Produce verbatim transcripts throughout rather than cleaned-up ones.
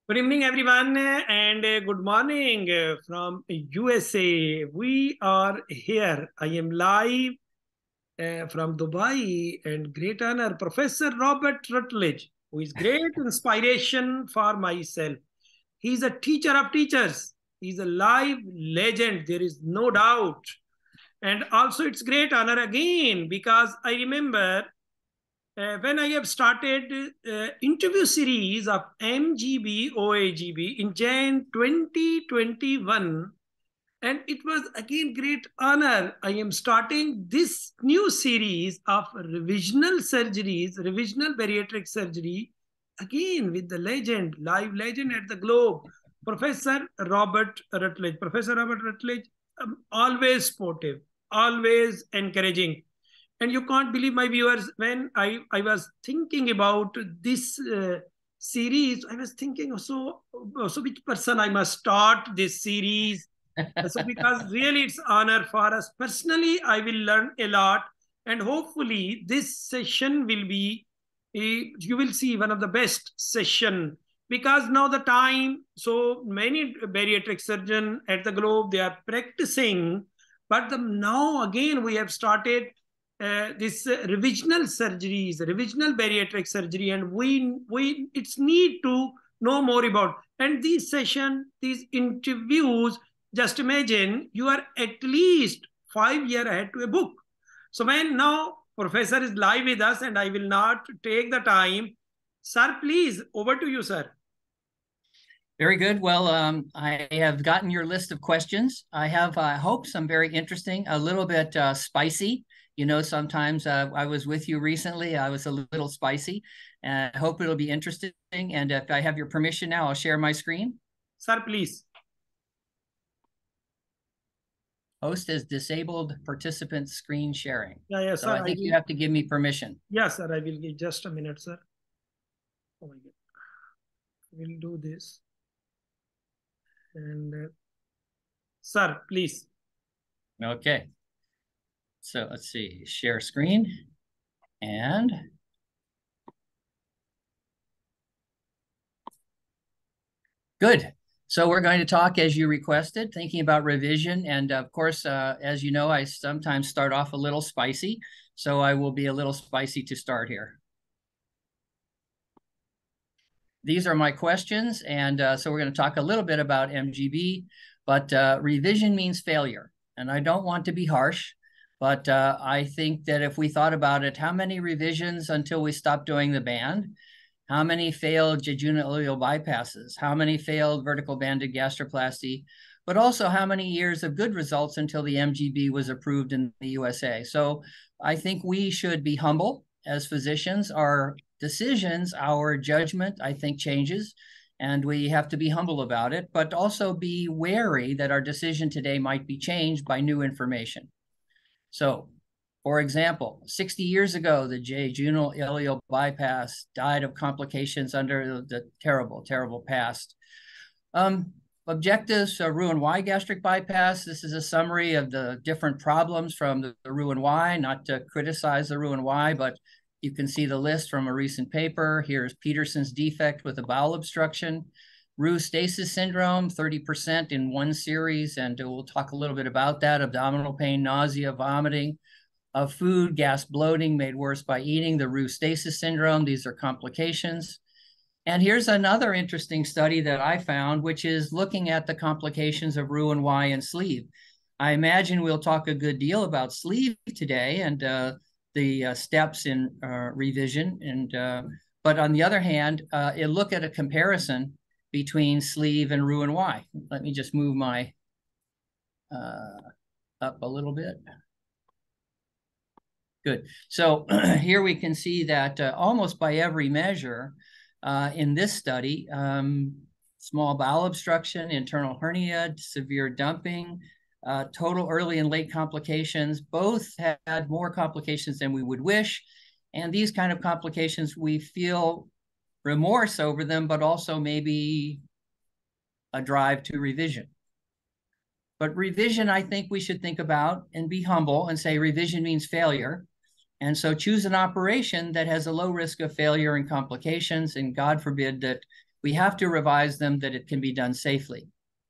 Good evening, everyone, and uh, good morning uh, from U S A. We are here. I am live uh, from Dubai, and great honor, Professor Robert Rutledge, who is great inspiration for myself. He's a teacher of teachers. He's a live legend. There is no doubt. And also, it's great honor again because I remember uh, when I have started uh, interview series of M G B O A G B in Jan twenty twenty-one, and it was again great honor. I am starting this new series of revisional surgeries, revisional bariatric surgery, again with the legend, live legend at the Globe, Professor Robert Rutledge. Professor Robert Rutledge, um, always sportive, always encouraging. And you can't believe, my viewers, when I, I was thinking about this uh, series, I was thinking, so, so which person I must start this series? So because really it's honor for us. Personally, I will learn a lot. And hopefully this session will be, a, you will see one of the best session. Because now the time, so many bariatric surgeon at the Globe, they are practicing. But the, now again, we have started uh, this uh, revisional surgeries, revisional bariatric surgery, and we we it's need to know more about. And these session, these interviews, just imagine you are at least five years ahead to a book. So when now professor is live with us, and I will not take the time, sir, please over to you, sir. Very good. Well, um, I have gotten your list of questions. I have, I uh, hope, some very interesting, a little bit uh, spicy. You know, sometimes uh, I was with you recently. I was a little spicy. And I hope it'll be interesting. And if I have your permission now, I'll share my screen. Sir, please. Host has disabled participant screen sharing. Yeah, yeah, so sir. I think I you have to give me permission. Yes, sir. I will give just a minute, sir. Oh my God. We'll do this. And uh, sir, please. Okay. So let's see, share screen. And good. So we're going to talk as you requested, thinking about revision. And of course, uh, as you know, I sometimes start off a little spicy. So I will be a little spicy to start here. These are my questions. And uh, so we're going to talk a little bit about M G B, but uh, revision means failure. And I don't want to be harsh, but uh, I think that if we thought about it, how many revisions until we stopped doing the band? How many failed jejunal ileal bypasses? How many failed vertical banded gastroplasty? But also how many years of good results until the M G B was approved in the U S A? So I think we should be humble as physicians. Our decisions, our judgment, I think changes, and we have to be humble about it, but also be wary that our decision today might be changed by new information. So, for example, sixty years ago, the jejunal ileal bypass died of complications under the terrible, terrible past. Um, objectives, uh, Roux-en-Y gastric bypass. This is a summary of the different problems from the, the Roux-en-Y, not to criticize the Roux-en-Y, but you can see the list from a recent paper. Here's Peterson's defect with a bowel obstruction. Roux stasis syndrome, thirty percent in one series, and we'll talk a little bit about that. Abdominal pain, nausea, vomiting. Of food, gas, bloating made worse by eating, the Roux stasis syndrome. These are complications. And here's another interesting study that I found, which is looking at the complications of Roux-en-Y and sleeve. I imagine we'll talk a good deal about sleeve today and uh, the uh, steps in uh, revision. And uh, but on the other hand, uh, it look at a comparison between sleeve and Roux-en-Y. Let me just move my uh, up a little bit. Good. So here we can see that uh, almost by every measure uh, in this study, um, small bowel obstruction, internal hernia, severe dumping, uh, total early and late complications, both had more complications than we would wish. And these kind of complications, we feel remorse over them, but also maybe a drive to revision. But revision, I think we should think about and be humble and say revision means failure. And so choose an operation that has a low risk of failure and complications, and God forbid that we have to revise them that it can be done safely.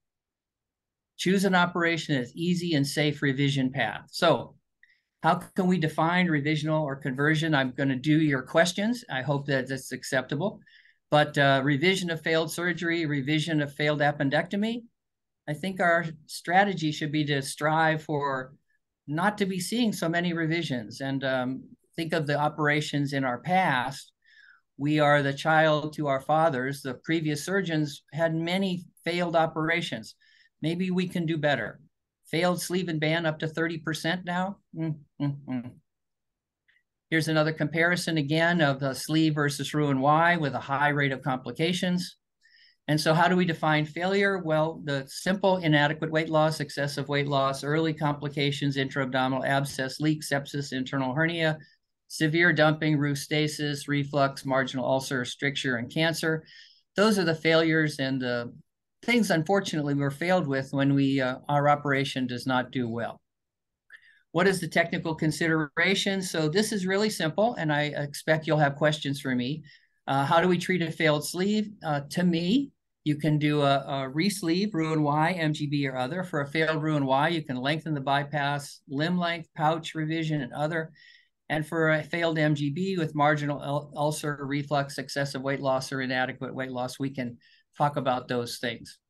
Choose an operation that's easy and safe revision path. So how can we define revisional or conversion? I'm going to do your questions. I hope that that's acceptable. But uh, revision of failed surgery, revision of failed appendectomy, I think our strategy should be to strive for not to be seeing so many revisions. And um, think of the operations in our past. We are the child to our fathers. The previous surgeons had many failed operations. Maybe we can do better. Failed sleeve and band up to thirty percent now. Mm, mm, mm. Here's another comparison again of the sleeve versus Roux-en-Y with a high rate of complications. And so how do we define failure? Well, the simple inadequate weight loss, excessive weight loss, early complications, intra-abdominal abscess, leak, sepsis, internal hernia, severe dumping, Roux stasis, reflux, marginal ulcer, stricture, and cancer. Those are the failures and the things, unfortunately, we're failed with when we uh, our operation does not do well. What is the technical consideration? So this is really simple, and I expect you'll have questions for me. Uh, how do we treat a failed sleeve? Uh, to me, you can do a, a re-sleeve, Roux-en-Y, M G B, or other. For a failed Roux-en-Y, you can lengthen the bypass, limb length, pouch revision, and other. And for a failed M G B with marginal ul ulcer, reflux, excessive weight loss, or inadequate weight loss, we can talk about those things.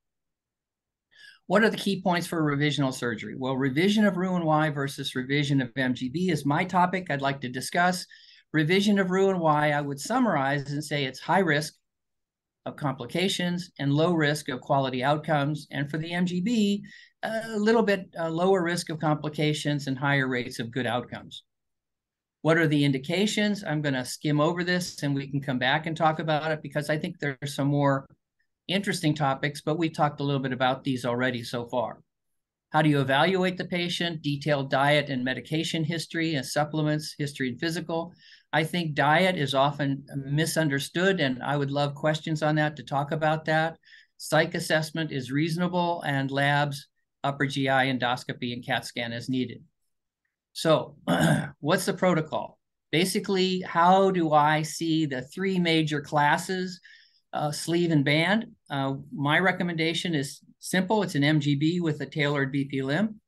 What are the key points for revisional surgery? Well, revision of Roux-en-Y versus revision of M G B is my topic I'd like to discuss. Revision of Roux-en-Y, I would summarize and say it's high risk of complications and low risk of quality outcomes. And for the M G B, a little bit uh, lower risk of complications and higher rates of good outcomes. What are the indications? I'm going to skim over this and we can come back and talk about it because I think there's some more interesting topics, but we talked a little bit about these already so far. How do you evaluate the patient? Detailed diet and medication history and supplements, history and physical. I think diet is often misunderstood, and I would love questions on that to talk about that. Psych assessment is reasonable, and labs, upper G I, endoscopy, and CAT scan as needed. So what's the protocol? Basically, how do I see the three major classes, uh, sleeve and band? Uh, my recommendation is simple. It's an M G B with a tailored B P limb.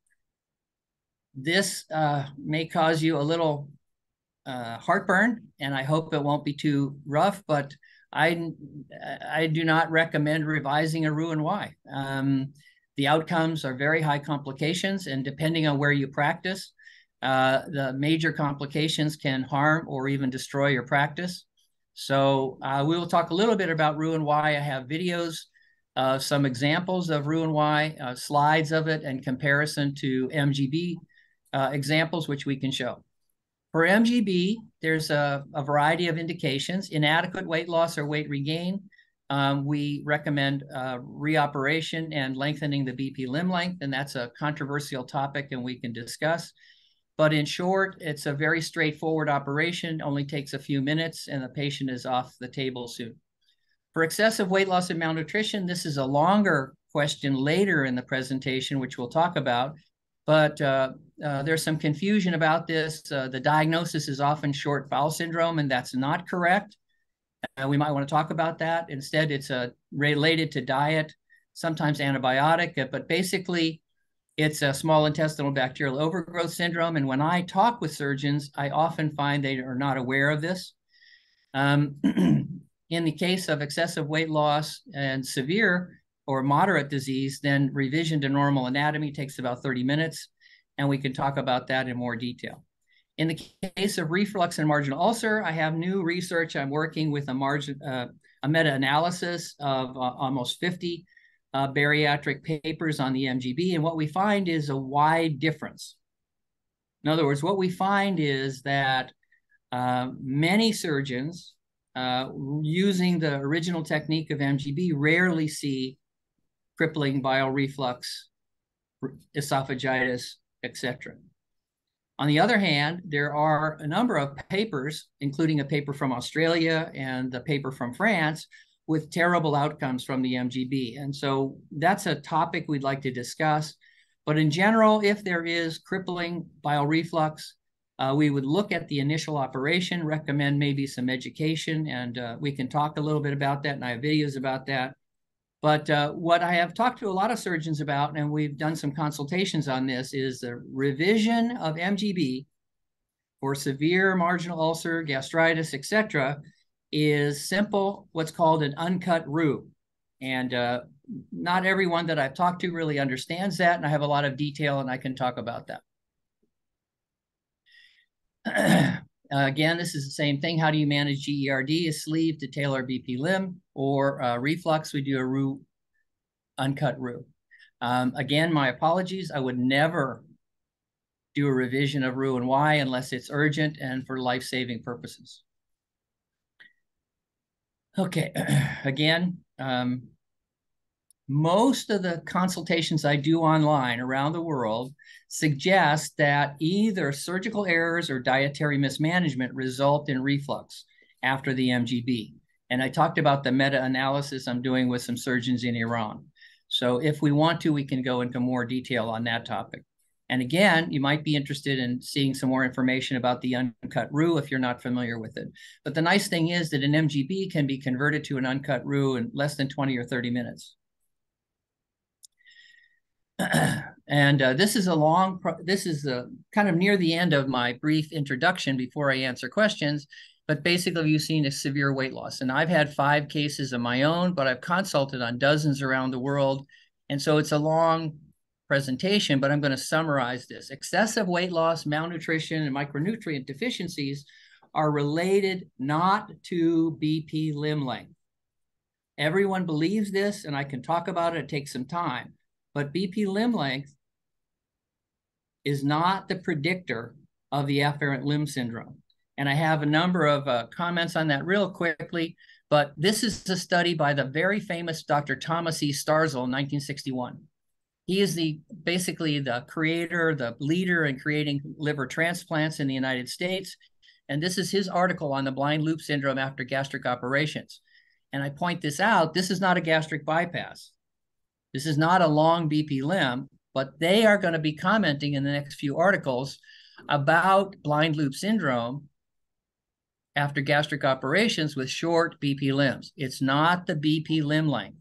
This uh, may cause you a little uh, heartburn, and I hope it won't be too rough, but I, I do not recommend revising a Roux-en-Y. Um, the outcomes are very high complications, and depending on where you practice, uh, the major complications can harm or even destroy your practice. So uh, we will talk a little bit about Roux-en-Y. I have videos, uh, some examples of Roux-en-Y, uh, slides of it, and comparison to M G B uh, examples, which we can show. For M G B, there's a, a variety of indications. Inadequate weight loss or weight regain. Um, we recommend uh, reoperation and lengthening the B P limb length, and that's a controversial topic and we can discuss. But in short, it's a very straightforward operation, only takes a few minutes, and the patient is off the table soon. For excessive weight loss and malnutrition, this is a longer question later in the presentation, which we'll talk about. But uh, uh, there's some confusion about this. Uh, the diagnosis is often short bowel syndrome, and that's not correct. Uh, we might want to talk about that. Instead, it's uh, related to diet, sometimes antibiotic, uh, but basically it's a small intestinal bacterial overgrowth syndrome. And when I talk with surgeons, I often find they are not aware of this. Um, in the case of excessive weight loss and severe or moderate disease, then revision to normal anatomy takes about thirty minutes, and we can talk about that in more detail. In the case of reflux and marginal ulcer, I have new research. I'm working with a, margin, uh, a meta-analysis of uh, almost fifty uh, bariatric papers on the M G B, and what we find is a wide difference. In other words, what we find is that uh, many surgeons uh, using the original technique of M G B rarely see crippling bile reflux, esophagitis, et cetera. On the other hand, there are a number of papers, including a paper from Australia and the paper from France, with terrible outcomes from the M G B. And so that's a topic we'd like to discuss. But in general, if there is crippling bile reflux, Uh, we would look at the initial operation, recommend maybe some education, and uh, we can talk a little bit about that, and I have videos about that. But uh, what I have talked to a lot of surgeons about, and we've done some consultations on this, is the revision of M G B for severe marginal ulcer, gastritis, et cetera, is simple, what's called an uncut roux. And uh, not everyone that I've talked to really understands that, and I have a lot of detail, and I can talk about that. Uh, again, this is the same thing. How do you manage G E R D? A sleeve to tailor B P limb, or uh, reflux, we do a roux, uncut roux. Um, again, my apologies. I would never do a revision of roux and Y unless it's urgent and for life-saving purposes. Okay, again, um, most of the consultations I do online around the world suggest that either surgical errors or dietary mismanagement result in reflux after the M G B. And I talked about the meta-analysis I'm doing with some surgeons in Iran. So if we want to, we can go into more detail on that topic. And again, you might be interested in seeing some more information about the uncut roux if you're not familiar with it. But the nice thing is that an M G B can be converted to an uncut roux in less than twenty or thirty minutes. And uh, this is a long, this is a, kind of near the end of my brief introduction before I answer questions. But basically, you've seen a severe weight loss. And I've had five cases of my own, but I've consulted on dozens around the world. And so it's a long presentation, but I'm going to summarize this. Excessive weight loss, malnutrition, and micronutrient deficiencies are related not to B P limb length. Everyone believes this, and I can talk about it. It takes some time. But B P limb length is not the predictor of the afferent limb syndrome. And I have a number of uh, comments on that real quickly, but this is a study by the very famous Doctor Thomas E. Starzl in nineteen sixty-one. He is the basically the creator, the leader in creating liver transplants in the United States. And this is his article on the blind loop syndrome after gastric operations. And I point this out, this is not a gastric bypass. This is not a long B P limb, but they are going to be commenting in the next few articles about blind loop syndrome after gastric operations with short B P limbs. It's not the B P limb length.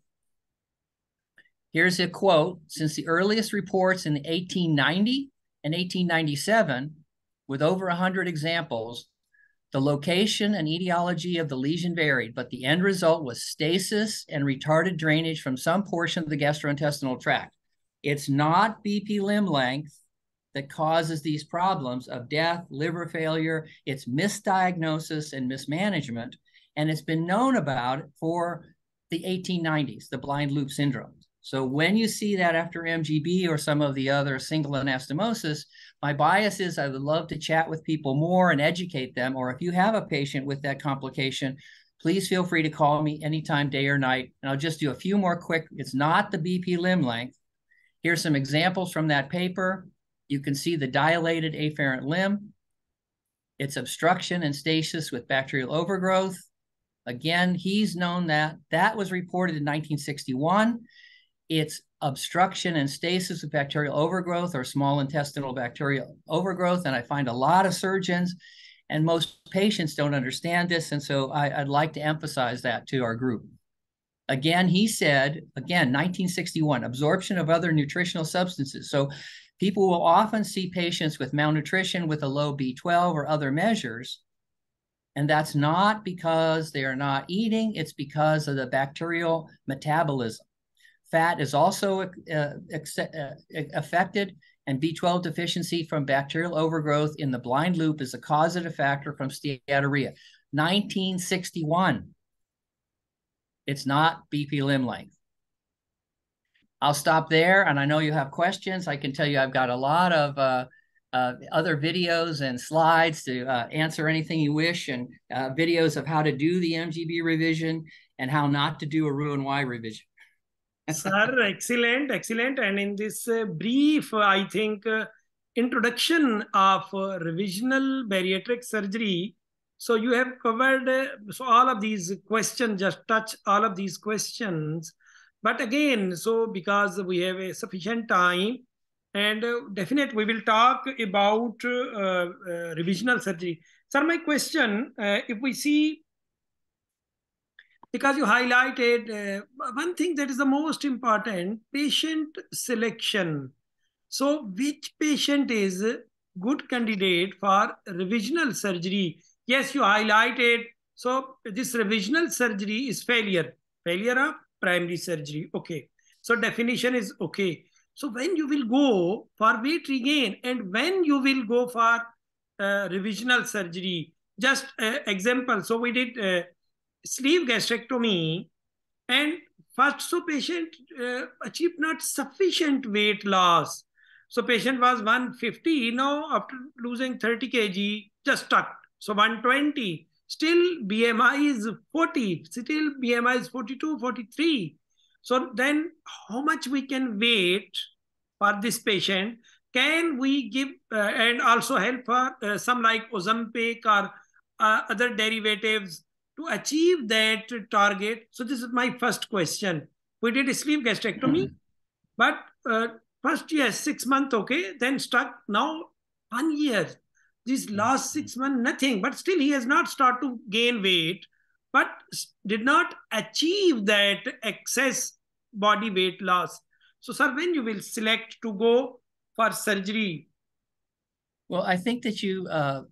Here's a quote. Since the earliest reports in eighteen ninety and eighteen ninety-seven, with over one hundred examples, the location and etiology of the lesion varied, but the end result was stasis and retarded drainage from some portion of the gastrointestinal tract. It's not B P limb length that causes these problems of death, liver failure. It's misdiagnosis and mismanagement, and it's been known about for the eighteen nineties, the blind loop syndrome. So when you see that after M G B or some of the other single anastomosis, my bias is I would love to chat with people more and educate them. Or if you have a patient with that complication, please feel free to call me anytime, day or night. And I'll just do a few more quick. It's not the B P limb length. Here's some examples from that paper. You can see the dilated afferent limb. It's obstruction and stasis with bacterial overgrowth. Again, he's known that. That was reported in nineteen sixty-one. It's obstruction and stasis with bacterial overgrowth or small intestinal bacterial overgrowth. And I find a lot of surgeons and most patients don't understand this. And so I, I'd like to emphasize that to our group. Again, he said, again, nineteen sixty-one, absorption of other nutritional substances. So people will often see patients with malnutrition with a low B twelve or other measures. And that's not because they are not eating, it's because of the bacterial metabolism. Fat is also uh, uh, affected, and B twelve deficiency from bacterial overgrowth in the blind loop is a causative factor from steatorrhea. nineteen sixty-one. It's not B P limb length. I'll stop there, and I know you have questions. I can tell you I've got a lot of uh, uh, other videos and slides to uh, answer anything you wish, and uh, videos of how to do the M G B revision and how not to do a roux and Y revision. Sir, excellent, excellent. And in this uh, brief, uh, I think, uh, introduction of uh, revisional bariatric surgery, so you have covered uh, so all of these questions, just touch all of these questions. But again, so because we have a sufficient time, And uh, definitely we will talk about uh, uh, revisional surgery. Sir, my question, uh, if we see, because you highlighted uh, one thing that is the most important, patient selection. So which patient is a good candidate for revisional surgery? Yes, you highlighted. So this revisional surgery is failure, failure of primary surgery. Okay. So definition is okay. So when you will go for weight regain and when you will go for uh, revisional surgery, just uh, example. So we did uh, sleeve gastrectomy, and first so patient uh, achieved not sufficient weight loss. So patient was one hundred fifty, now after losing thirty kilograms just stuck, so one hundred twenty, still BMI is forty, still BMI is forty-two, forty-three. So then how much we can wait for this patient? Can we give uh, and also help for uh, some like Ozempic or uh, other derivatives to achieve that target? So this is my first question. We did a sleeve gastrectomy, but uh, first yes, six months okay, then stuck. Now one year. This last six months nothing, but still he has not started to gain weight, but did not achieve that excess body weight loss. So sir, when you will select to go for surgery? Well, I think that you uh,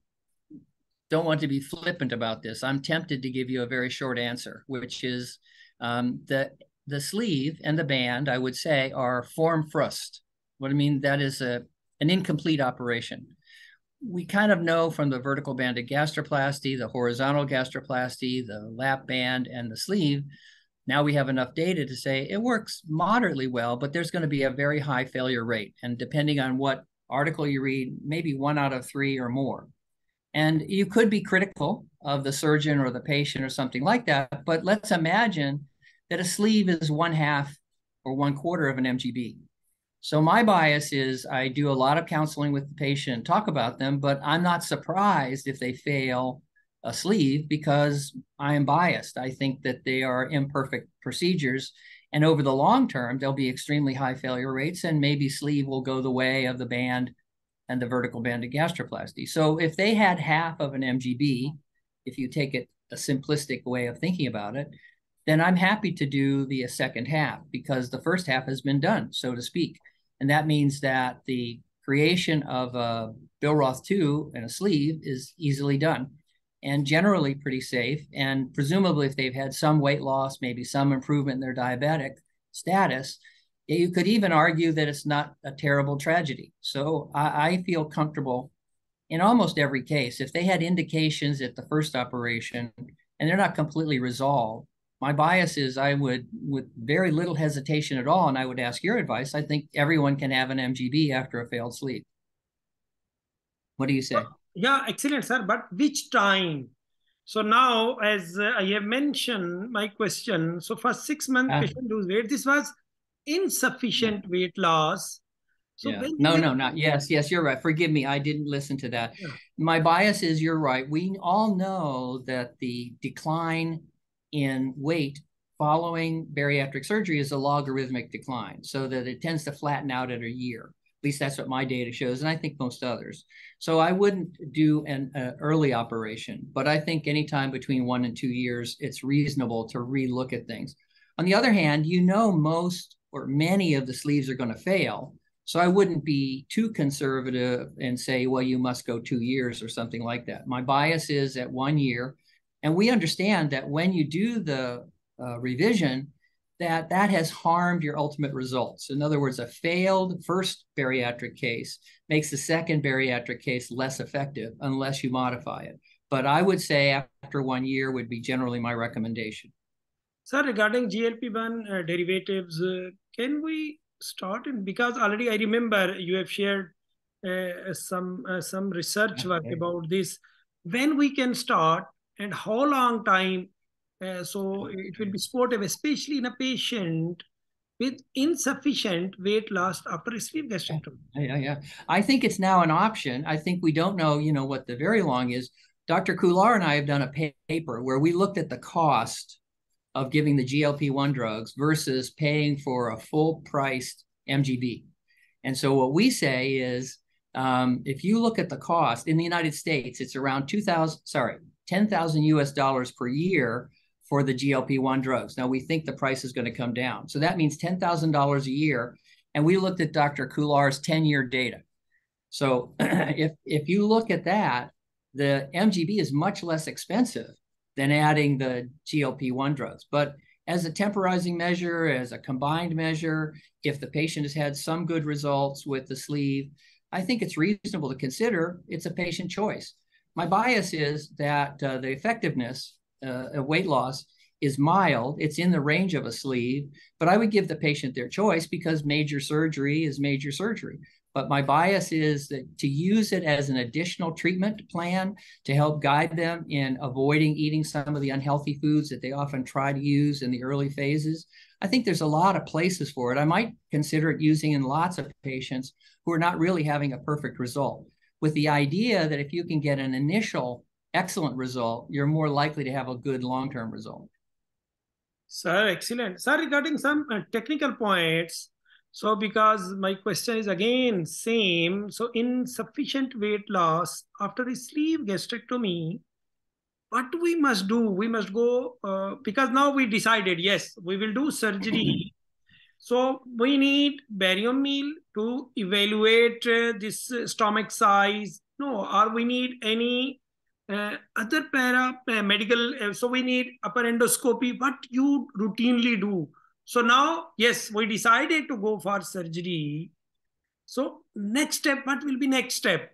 don't want to be flippant about this. I'm tempted to give you a very short answer, which is um, the the sleeve and the band, I would say, are form frust. What I mean, that is a an incomplete operation. We kind of know from the vertical banded gastroplasty, the horizontal gastroplasty, the lap band, and the sleeve. Now we have enough data to say it works moderately well, but there's going to be a very high failure rate. And depending on what article you read, maybe one out of three or more. And you could be critical of the surgeon or the patient or something like that, but let's imagine that a sleeve is one half or one quarter of an M G B. So my bias is I do a lot of counseling with the patient, talk about them, but I'm not surprised if they fail a sleeve because I am biased. I think that they are imperfect procedures. And over the long term, there'll be extremely high failure rates, and maybe sleeve will go the way of the band and the vertical banded gastroplasty. So if they had half of an M G B, if you take it a simplistic way of thinking about it, then I'm happy to do the second half because the first half has been done, so to speak. And that means that the creation of a Billroth two and a sleeve is easily done and generally pretty safe. And presumably if they've had some weight loss, maybe some improvement in their diabetic status, you could even argue that it's not a terrible tragedy. So I, I feel comfortable in almost every case. If they had indications at the first operation and they're not completely resolved, my bias is I would, with very little hesitation at all, and I would ask your advice, I think everyone can have an M G B after a failed sleeve. What do you say? Yeah, excellent, sir. But which time? So now, as uh, I have mentioned, my question. So for six months, Uh, patient lose weight. This was yeah. insufficient weight loss. So Yeah. when you No, will, no, not. Yes, yes, you're right. Forgive me. I didn't listen to that. yeah. My bias is you're right. We all know that the decline in weight following bariatric surgery is a logarithmic decline, so that it tends to flatten out at a year. At least that's what my data shows, and I think most others. So I wouldn't do an uh, early operation, but I think anytime between one and two years, it's reasonable to relook at things. On the other hand, you know most or many of the sleeves are going to fail. So I wouldn't be too conservative and say, well, you must go two years or something like that. My bias is at one year. And we understand that when you do the uh, revision, that that has harmed your ultimate results. In other words, a failed first bariatric case makes the second bariatric case less effective unless you modify it. But I would say after one year would be generally my recommendation. Sir, regarding G L P one uh, derivatives, uh, can we start in, because already I remember you have shared uh, some uh, some research work Okay. about this. When we can start and how long time? Uh, so it will be supportive, especially in a patient with insufficient weight loss after a sleeve Yeah, gastrectomy. yeah, yeah. I think it's now an option. I think we don't know, you know, what the very long is. Doctor Kular and I have done a paper where we looked at the cost of giving the G L P one drugs versus paying for a full priced M G B. And so what we say is, um, if you look at the cost in the United States, it's around two thousand, sorry, ten thousand U S dollars per year for the G L P one drugs. Now we think the price is going to come down. So that means ten thousand dollars a year. And we looked at Doctor Kular's ten-year data. So if, if you look at that, the M G B is much less expensive than adding the G L P one drugs. But as a temporizing measure, as a combined measure, if the patient has had some good results with the sleeve, I think it's reasonable to consider it's a patient choice. My bias is that uh, the effectiveness uh, of weight loss is mild. It's in the range of a sleeve, but I would give the patient their choice because major surgery is major surgery. But my bias is that to use it as an additional treatment plan to help guide them in avoiding eating some of the unhealthy foods that they often try to use in the early phases. I think there's a lot of places for it. I might consider it using in lots of patients who are not really having a perfect result, with the idea that if you can get an initial excellent result, you're more likely to have a good long-term result. Sir, excellent. Sir, regarding some uh, technical points, so because my question is again same, so insufficient weight loss after a sleeve gastrectomy, what we must do? We must go, uh, because now we decided, yes, we will do surgery. So we need barium meal to evaluate uh, this uh, stomach size. No, or we need any uh, other para uh, medical. Uh, so we need upper endoscopy. What you routinely do. So now, yes, we decided to go for surgery. So next step, what will be next step?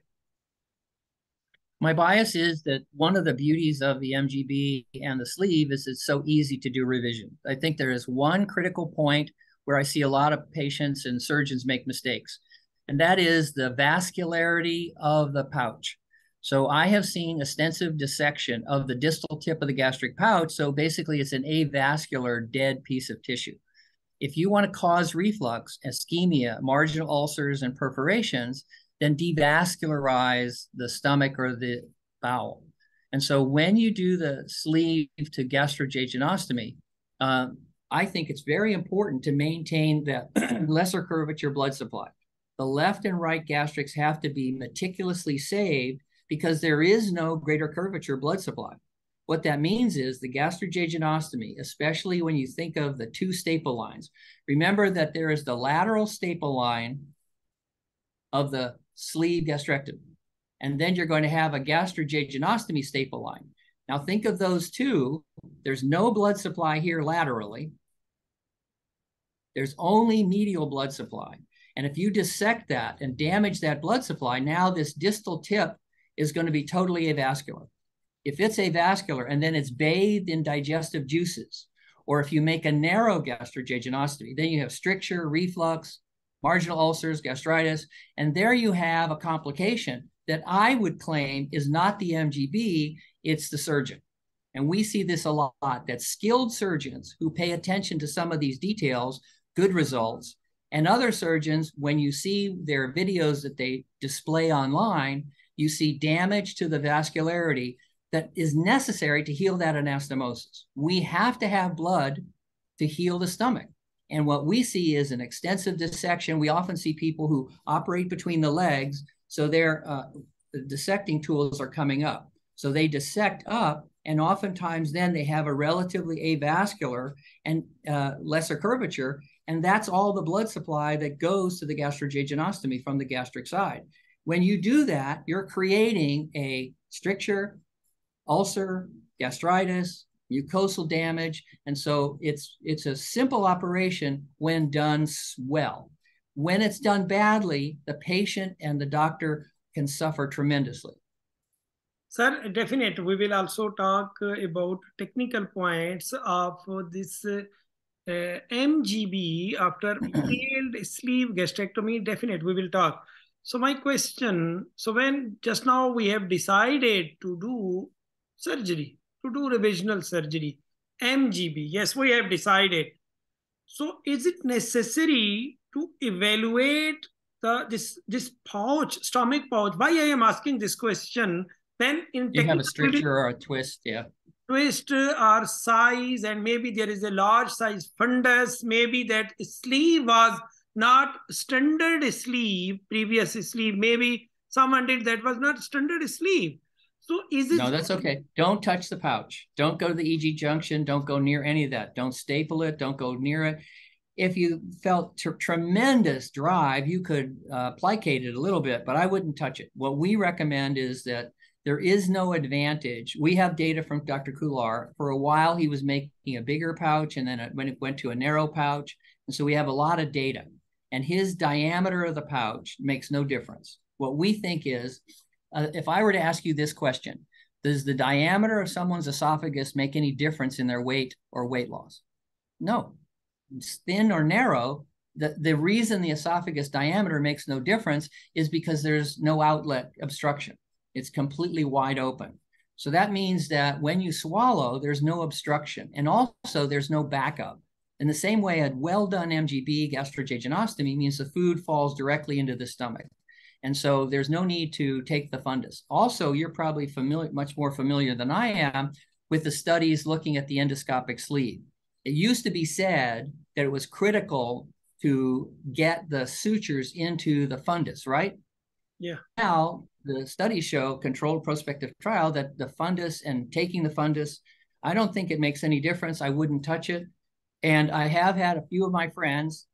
My bias is that one of the beauties of the M G B and the sleeve is it's so easy to do revision. I think there is one critical point where I see a lot of patients and surgeons make mistakes, and that is the vascularity of the pouch. So I have seen extensive dissection of the distal tip of the gastric pouch. So basically it's an avascular dead piece of tissue. If you want to cause reflux, ischemia, marginal ulcers, and perforations, then devascularize the stomach or the bowel. And so when you do the sleeve to gastrojejunostomy, um, I think it's very important to maintain the lesser curvature blood supply. The left and right gastrics have to be meticulously saved because there is no greater curvature blood supply. What that means is the gastrojejunostomy, especially when you think of the two staple lines, remember that there is the lateral staple line of the sleeve gastrectomy, and then you're going to have a gastrojejunostomy staple line. Now think of those two. There's no blood supply here laterally. There's only medial blood supply. And if you dissect that and damage that blood supply, now this distal tip is going to be totally avascular. If it's avascular and then it's bathed in digestive juices, or if you make a narrow gastrojejunostomy, then you have stricture, reflux, marginal ulcers, gastritis, and there you have a complication that I would claim is not the M G B, it's the surgeon. And we see this a lot, that skilled surgeons who pay attention to some of these details, good results, and other surgeons, when you see their videos that they display online, you see damage to the vascularity that is necessary to heal that anastomosis. We have to have blood to heal the stomach. And what we see is an extensive dissection. We often see people who operate between the legs, so their uh, dissecting tools are coming up. So they dissect up, and oftentimes then they have a relatively avascular and uh, lesser curvature, and that's all the blood supply that goes to the gastrojejunostomy from the gastric side. When you do that, you're creating a stricture, ulcer, gastritis, mucosal damage. And so it's, it's a simple operation when done well. When it's done badly, the patient and the doctor can suffer tremendously. Sir, definitely. We will also talk uh, about technical points of uh, this uh, uh, M G B after failed sleeve gastrectomy. Definitely, we will talk. So my question, so when just now we have decided to do surgery, to do revisional surgery, M G B, yes, we have decided. So is it necessary to evaluate the this this pouch, stomach pouch? Why I am asking this question? Then in you have a stricture or a twist, yeah. Twist or size, and maybe there is a large size fundus, maybe that sleeve was not standard sleeve, previous sleeve. Maybe someone did that was not standard sleeve. So is it? No, that's okay. Don't touch the pouch. Don't go to the E G junction. Don't go near any of that. Don't staple it. Don't go near it. If you felt t- tremendous drive, you could uh, plicate it a little bit, but I wouldn't touch it. What we recommend is that there is no advantage. We have data from Doctor Kular. For a while, he was making a bigger pouch, and then it, when it went to a narrow pouch. And so we have a lot of data. And his diameter of the pouch makes no difference. What we think is, uh, if I were to ask you this question, does the diameter of someone's esophagus make any difference in their weight or weight loss? No. It's thin or narrow, the, the reason the esophagus diameter makes no difference is because there's no outlet obstruction. It's completely wide open. So that means that when you swallow, there's no obstruction. And also there's no backup. In the same way, a well-done M G B, gastrojejunostomy, means the food falls directly into the stomach. And so there's no need to take the fundus. Also, you're probably familiar, much more familiar than I am with the studies looking at the endoscopic sleeve. It used to be said that it was critical to get the sutures into the fundus, right? Yeah. Now, the studies show, controlled prospective trial, that the fundus and taking the fundus, I don't think it makes any difference. I wouldn't touch it. And I have had a few of my friends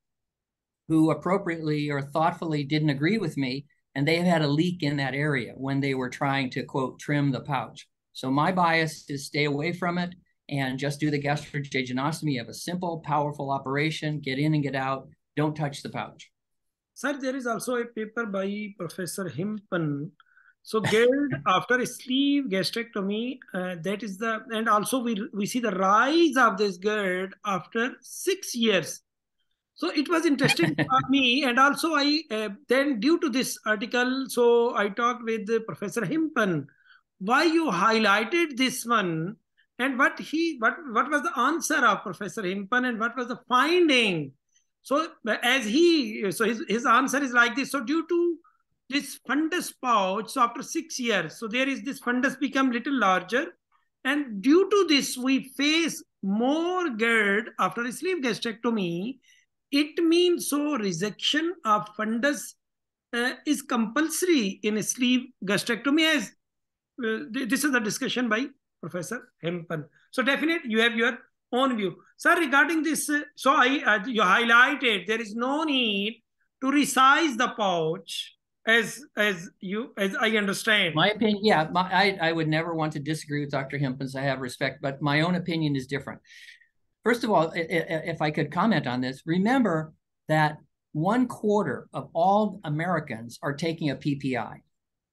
who appropriately or thoughtfully didn't agree with me, and they have had a leak in that area when they were trying to, quote, trim the pouch. So my bias is stay away from it and just do the gastrojejunostomy. You have a simple, powerful operation, get in and get out, don't touch the pouch. Sir, there is also a paper by Professor Himpan. So GERD after sleeve gastrectomy, uh, that is the, and also we, we see the rise of this GERD after six years. So it was interesting for me. And also I, uh, then due to this article, so I talked with Professor Himpan, why you highlighted this one, and what he what what was the answer of Professor Himpan, and what was the finding. So as he so his, his answer is like this. So due to this fundus pouch, so after six years, so there is this fundus become little larger, and due to this we face more GERD after a sleeve gastrectomy. It means so resection of fundus uh, is compulsory in a sleeve gastrectomy, as uh, this is the discussion by Professor Hempan. So definitely you have your own view. Sir, regarding this, uh, so I uh, you highlighted there is no need to resize the pouch, as as you as I understand. My opinion, yeah, my, I, I would never want to disagree with Doctor Hempans. I have respect, but my own opinion is different. First of all, if I could comment on this, remember that one quarter of all Americans are taking a P P I.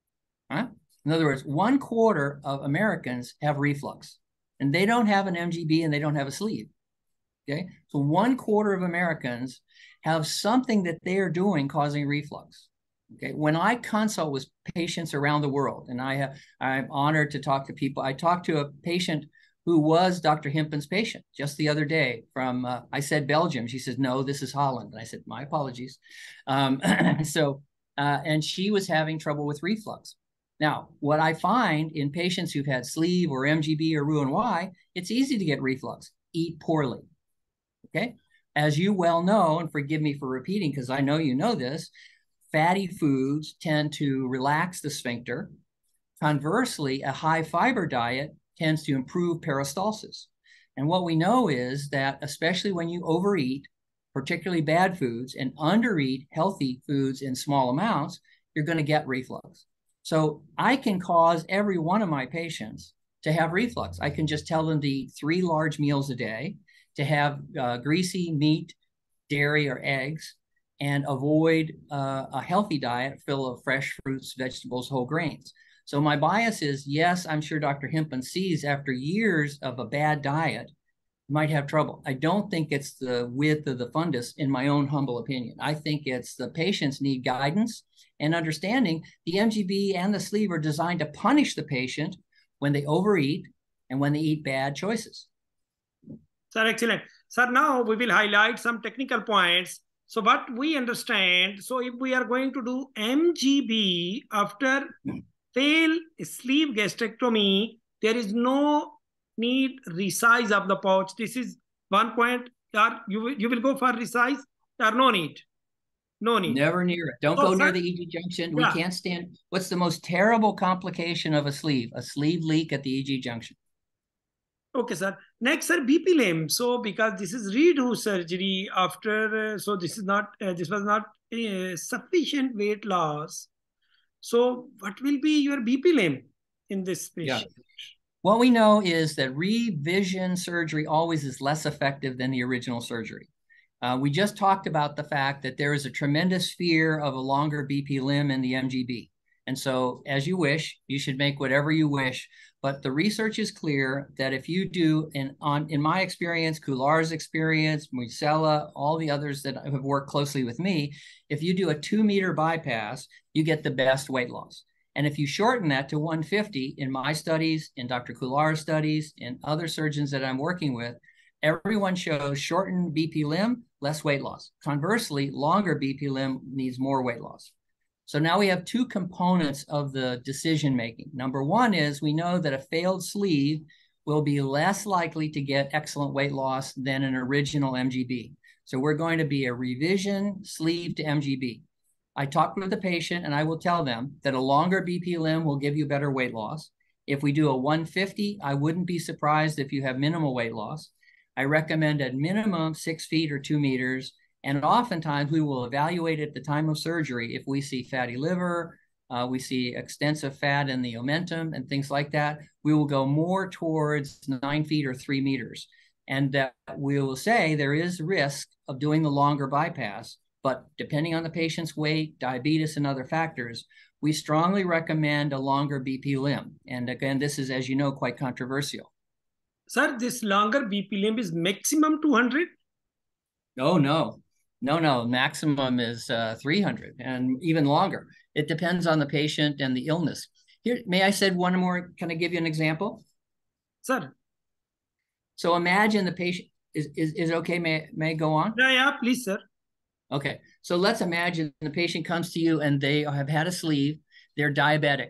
Huh? In other words, one quarter of Americans have reflux, and they don't have an M G B and they don't have a sleeve. Okay, so one quarter of Americans have something that they are doing causing reflux. Okay, when I consult with patients around the world, and I have, I'm honored to talk to people. I talked to a patient who was Doctor Hempan's patient just the other day from, uh, I said Belgium. She says, no, this is Holland. And I said, my apologies. Um, so, uh, and she was having trouble with reflux. Now, what I find in patients who've had sleeve or M G B or Roux-en-Y, it's easy to get reflux. Eat poorly, okay? As you well know, and forgive me for repeating because I know you know this, fatty foods tend to relax the sphincter. Conversely, a high fiber diet tends to improve peristalsis. And what we know is that, especially when you overeat, particularly bad foods, and undereat healthy foods in small amounts, you're going to get reflux. So I can cause every one of my patients to have reflux. I can just tell them to eat three large meals a day, to have uh, greasy meat, dairy, or eggs, and avoid uh, a healthy diet full of fresh fruits, vegetables, whole grains. So my bias is, yes, I'm sure Doctor Hempan sees after years of a bad diet, might have trouble. I don't think it's the width of the fundus, in my own humble opinion. I think it's the patients need guidance and understanding. The M G B and the sleeve are designed to punish the patient when they overeat and when they eat bad choices. Sir, excellent. Sir, now we will highlight some technical points. So what we understand, so if we are going to do M G B after fail sleeve gastrectomy, there is no need resize of the pouch. This is one point. Or you, you will go for resize, or no need? No need. Never near it. Don't So, go near sir, the E G junction. We yeah. can't stand. What's the most terrible complication of a sleeve? A sleeve leak at the E G junction. Okay, sir. Next, sir, B P L I M. So, because this is redo surgery after, uh, so this is not, uh, this was not uh, sufficient weight loss. So, what will be your B P L I M in this Yeah. patient? What we know is that revision surgery always is less effective than the original surgery. Uh, we just talked about the fact that there is a tremendous fear of a longer B P limb in the M G B. And so, as you wish, you should make whatever you wish. But the research is clear that if you do, in, on, in my experience, Coular's experience, Mucella, all the others that have worked closely with me, if you do a two meter bypass, you get the best weight loss. And if you shorten that to one fifty, in my studies, in Doctor Coular's studies, in other surgeons that I'm working with, everyone shows shortened B P limb, less weight loss. Conversely, longer B P limb needs more weight loss. So now we have two components of the decision making. Number one is we know that a failed sleeve will be less likely to get excellent weight loss than an original M G B. So we're going to be a revision sleeve to M G B. I talk with the patient and I will tell them that a longer B P limb will give you better weight loss. If we do a one fifty, I wouldn't be surprised if you have minimal weight loss. I recommend at minimum six feet or two meters. And oftentimes we will evaluate at the time of surgery if we see fatty liver, uh, we see extensive fat in the omentum and things like that, we will go more towards nine feet or three meters. And that we will say there is risk of doing the longer bypass, but depending on the patient's weight, diabetes, and other factors, we strongly recommend a longer B P limb. And again, this is, as you know, quite controversial. Sir, this longer B P limb is maximum two hundred? Oh, no. No, no, maximum is uh, three hundred and even longer. It depends on the patient and the illness. Here, may I say one more? Can I give you an example? Sir. So imagine the patient, is, is, is it okay? May, may I go on? Yeah, yeah, please, sir. Okay, so let's imagine the patient comes to you and they have had a sleeve. They're diabetic.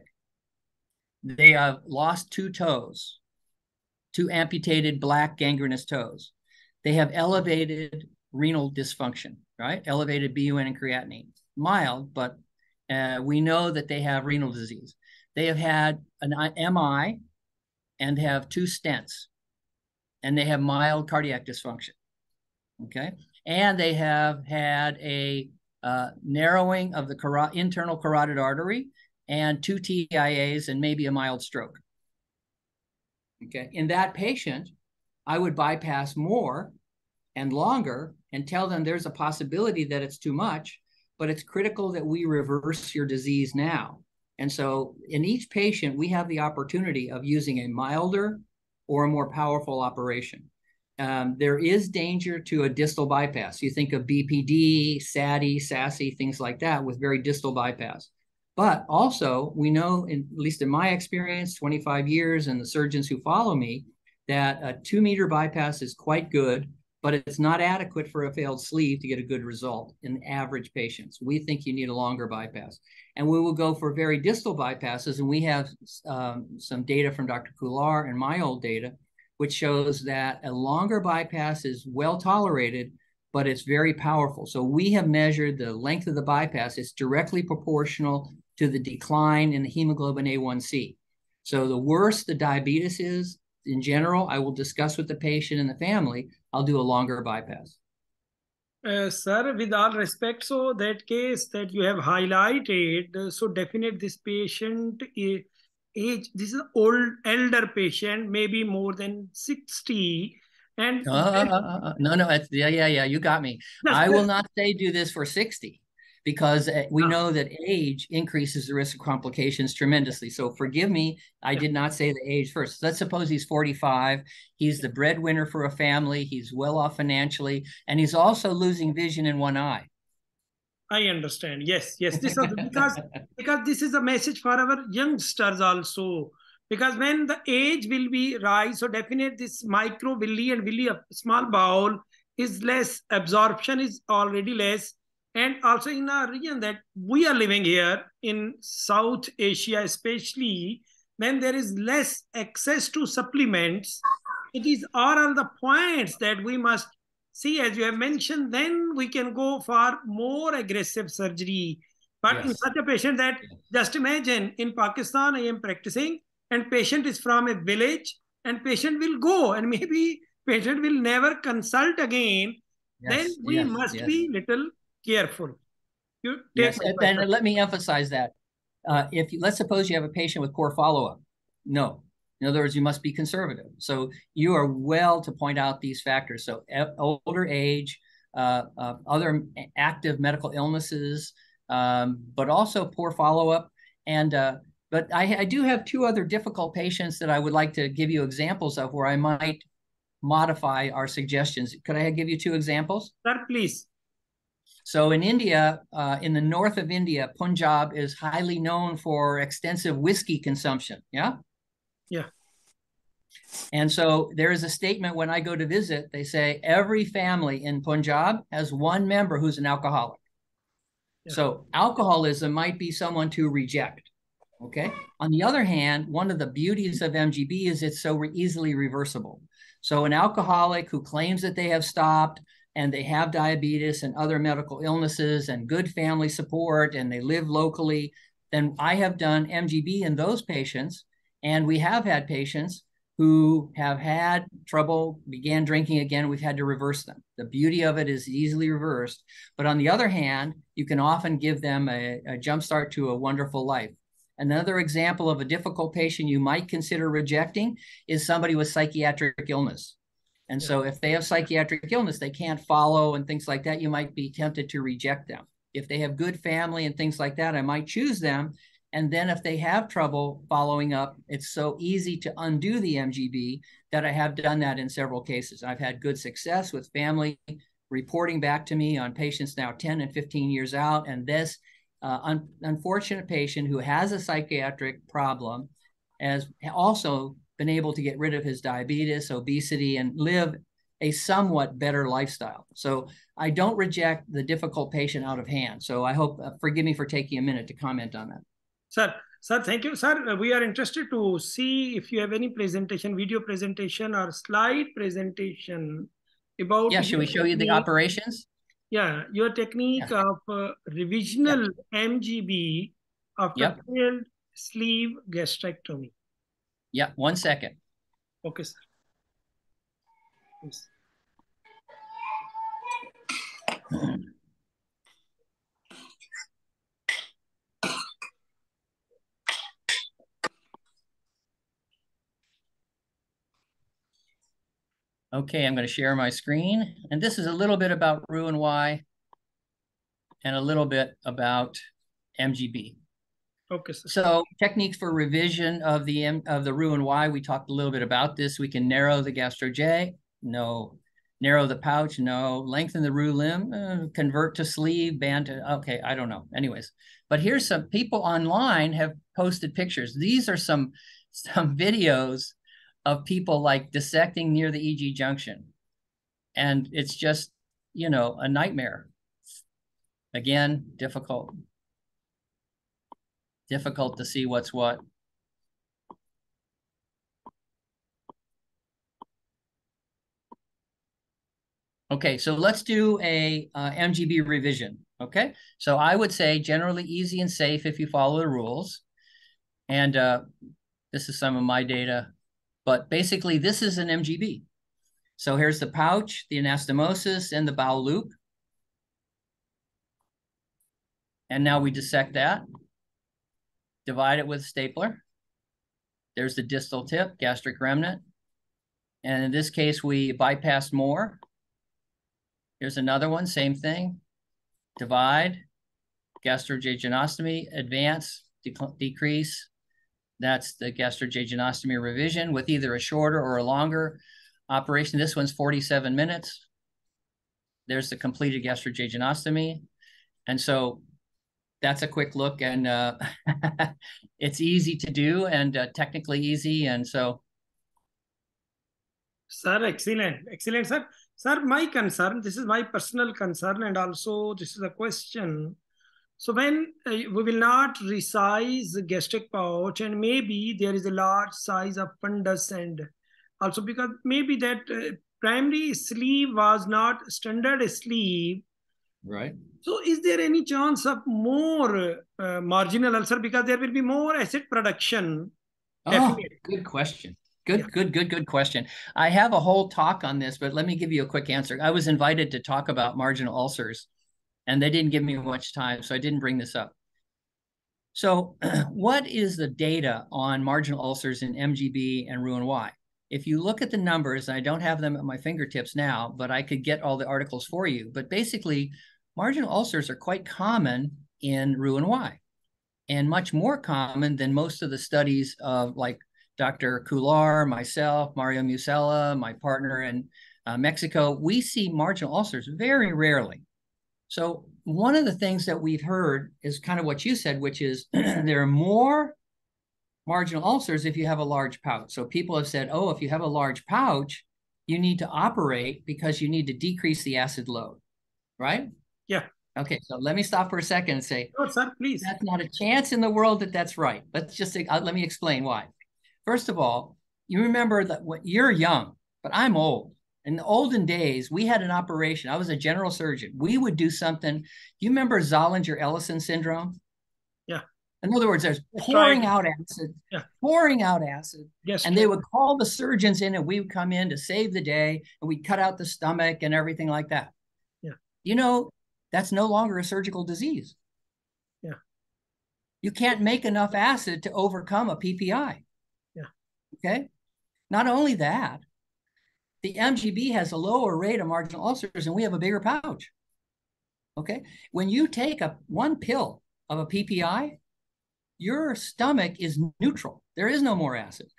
They have lost two toes, two amputated black gangrenous toes. They have elevated renal dysfunction, right? Elevated B U N and creatinine. Mild, but uh, we know that they have renal disease. They have had an M I and have two stents, and they have mild cardiac dysfunction, okay? And they have had a uh, narrowing of the carot internal carotid artery and two T I As and maybe a mild stroke, okay? In that patient, I would bypass more and longer and tell them there's a possibility that it's too much, but it's critical that we reverse your disease now. And so in each patient, we have the opportunity of using a milder or a more powerful operation. Um, there is danger to a distal bypass. You think of B P D, S A D I, S A S I, things like that with very distal bypass. But also we know, in, at least in my experience, twenty-five years, and the surgeons who follow me, that a two meter bypass is quite good, but it's not adequate for a failed sleeve to get a good result in average patients. We think you need a longer bypass. And we will go for very distal bypasses, and we have um, some data from Doctor Coular and my old data, which shows that a longer bypass is well tolerated, but it's very powerful. So we have measured the length of the bypass. It's directly proportional to the decline in the hemoglobin A one C. So the worse the diabetes is, in general, I will discuss with the patient and the family, I'll do a longer bypass. Uh, sir, with all respect, so that case that you have highlighted, uh, so definite this patient is age, this is old, elder patient, maybe more than sixty. And Uh, uh, uh, no, no, it's, yeah, yeah, yeah, you got me. I will not say do this for sixty, because we know that age increases the risk of complications tremendously. So forgive me, I did not say the age first. Let's suppose he's forty-five. He's the breadwinner for a family. He's well off financially, and he's also losing vision in one eye. I understand. Yes, yes. This is because because this is a message for our youngsters also. Because when the age will be rise, so definitely this micro villi and villi small bowel is less, absorption is already less. And also in our region that we are living here in South Asia, especially when there is less access to supplements, it is all the points that we must see, as you have mentioned, then we can go for more aggressive surgery. But in Yes. such a patient that, Yes. just imagine, in Pakistan, I am practicing, and patient is from a village, and patient will go, and maybe patient will never consult again. Then Yes, we yes, must yes. be little careful. You take Yes, my and, question. and let me emphasize that. Uh, if you, let's suppose you have a patient with poor follow-up, no. In other words, you must be conservative. So you are well to point out these factors. So older age, uh, uh, other active medical illnesses, um, but also poor follow-up. And uh, but I, I do have two other difficult patients that I would like to give you examples of where I might modify our suggestions. Could I give you two examples? Sir, please. So in India, uh, in the north of India, Punjab is highly known for extensive whiskey consumption. Yeah. Yeah. And so there is a statement when I go to visit, they say every family in Punjab has one member who's an alcoholic. Yeah. So alcoholism might be someone to reject. Okay. On the other hand, one of the beauties of M G B is it's so re- easily reversible. So an alcoholic who claims that they have stopped and they have diabetes and other medical illnesses and good family support and they live locally, then I have done M G B in those patients. And we have had patients who have had trouble, began drinking again. We've had to reverse them. The beauty of it is easily reversed. But on the other hand, you can often give them a, a jump start to a wonderful life. Another example of a difficult patient you might consider rejecting is somebody with psychiatric illness. And yeah. So if they have psychiatric illness, they can't follow and things like that, you might be tempted to reject them. If they have good family and things like that, I might choose them. And then if they have trouble following up, it's so easy to undo the M G B that I have done that in several cases. I've had good success with family reporting back to me on patients now ten and fifteen years out. And this uh, un unfortunate patient who has a psychiatric problem has also been able to get rid of his diabetes, obesity, and live a somewhat better lifestyle. So I don't reject the difficult patient out of hand. So I hope, uh, forgive me for taking a minute to comment on that. Sir, sir, thank you. Sir, we are interested to see if you have any presentation, video presentation or slide presentation about... Yeah, should we show you the operations? Yeah, your technique yeah. of uh, revisional yeah. M G B after yep. failed sleeve gastrectomy. Yeah, one second. Okay, sir. Yes. Okay, I'm going to share my screen. And this is a little bit about Roux-en-Y and a little bit about M G B. Okay, sir. So techniques for revision of the of the Roux-en-Y, we talked a little bit about this. We can narrow the gastro-J, no. Narrow the pouch, no. Lengthen the roux limb, uh, convert to sleeve, band to, okay, I don't know. Anyways, but here's some people online have posted pictures. These are some, some videos of people like dissecting near the E G junction. And it's just, you know, a nightmare. Again, difficult. Difficult to see what's what. Okay, so let's do a uh, M G B revision, okay? So I would say generally easy and safe if you follow the rules. And uh, this is some of my data, but basically this is an M G B. So here's the pouch, the anastomosis, and the bowel loop. And now we dissect that, divide it with a stapler. There's the distal tip, gastric remnant. And in this case, we bypassed more. Here's another one, same thing. Divide, gastrojejunostomy, advance, de decrease. That's the gastrojejunostomy revision with either a shorter or a longer operation. This one's forty-seven minutes. There's the completed gastrojejunostomy. And so that's a quick look, and uh, it's easy to do and uh, technically easy. And so. Sir, excellent. Excellent, sir. Sir, my concern, this is my personal concern, and also this is a question. So when uh, we will not resize the gastric pouch, and maybe there is a large size of fundus, and also because maybe that uh, primary sleeve was not standard sleeve. Right. So is there any chance of more uh, marginal ulcer because there will be more acid production? Oh, Definitely. good question. Yeah. Good, good, good, good question. I have a whole talk on this, but let me give you a quick answer. I was invited to talk about marginal ulcers, and they didn't give me much time, so I didn't bring this up. So what is the data on marginal ulcers in M G B and Roux-en-Y? If you look at the numbers, I don't have them at my fingertips now, but I could get all the articles for you. But basically, marginal ulcers are quite common in Roux-en-Y and much more common than most of the studies of like Doctor Coular, myself, Mario Musella, my partner in uh, Mexico. We see marginal ulcers very rarely. So one of the things that we've heard is kind of what you said, which is there are more marginal ulcers if you have a large pouch. So people have said, oh, if you have a large pouch, you need to operate because you need to decrease the acid load, right? Yeah. Okay, so let me stop for a second and say, oh, sir, please. That's not a chance in the world that that's right. Let's just uh, let me explain why. First of all, you remember that when you're young, but I'm old. In the olden days, we had an operation. I was a general surgeon. We would do something. You remember Zollinger-Ellison syndrome? Yeah. In other words, there's pouring out acid, yeah. pouring out acid. Yes, and they would call the surgeons in and we would come in to save the day and we'd cut out the stomach and everything like that. Yeah. You know, that's no longer a surgical disease. Yeah. You can't make enough acid to overcome a P P I. Yeah. Okay. Not only that, the M G B has a lower rate of marginal ulcers and we have a bigger pouch. Okay. When you take a one pill of a P P I, your stomach is neutral. There is no more acid.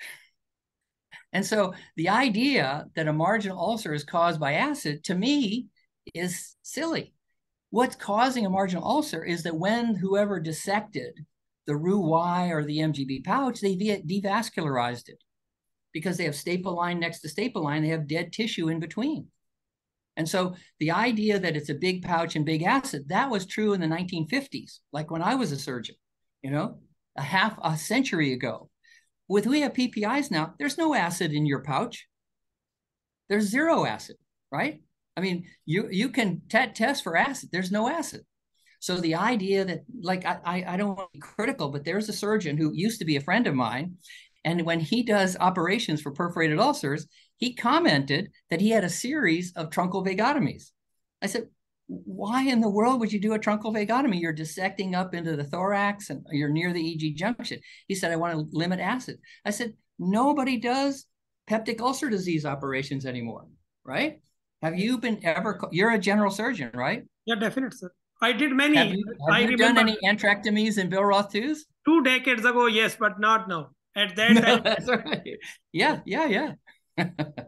And so the idea that a marginal ulcer is caused by acid, to me, is silly. What's causing a marginal ulcer is that when whoever dissected the Roux-Y or the M G B pouch, they devascularized it because they have staple line next to staple line, they have dead tissue in between. And so the idea that it's a big pouch and big acid, that was true in the nineteen fifties, like when I was a surgeon, you know, a half a century ago. With we have P P Is now, there's no acid in your pouch. There's zero acid, right? I mean, you you can test for acid. There's no acid. So the idea that, like, I, I don't want to be critical, but there's a surgeon who used to be a friend of mine. And when he does operations for perforated ulcers, he commented that he had a series of truncal vagotomies. I said, why in the world would you do a truncal vagotomy? You're dissecting up into the thorax and you're near the E G junction. He said, I want to limit acid. I said, nobody does peptic ulcer disease operations anymore, right? Have you been ever, you're a general surgeon, right? Yeah, definitely, sir. I did many. Have you, have I you done any entrectomies in Bill Roth twos? Two decades ago, yes, but not now. At that no, time. That's right. Yeah, yeah, yeah.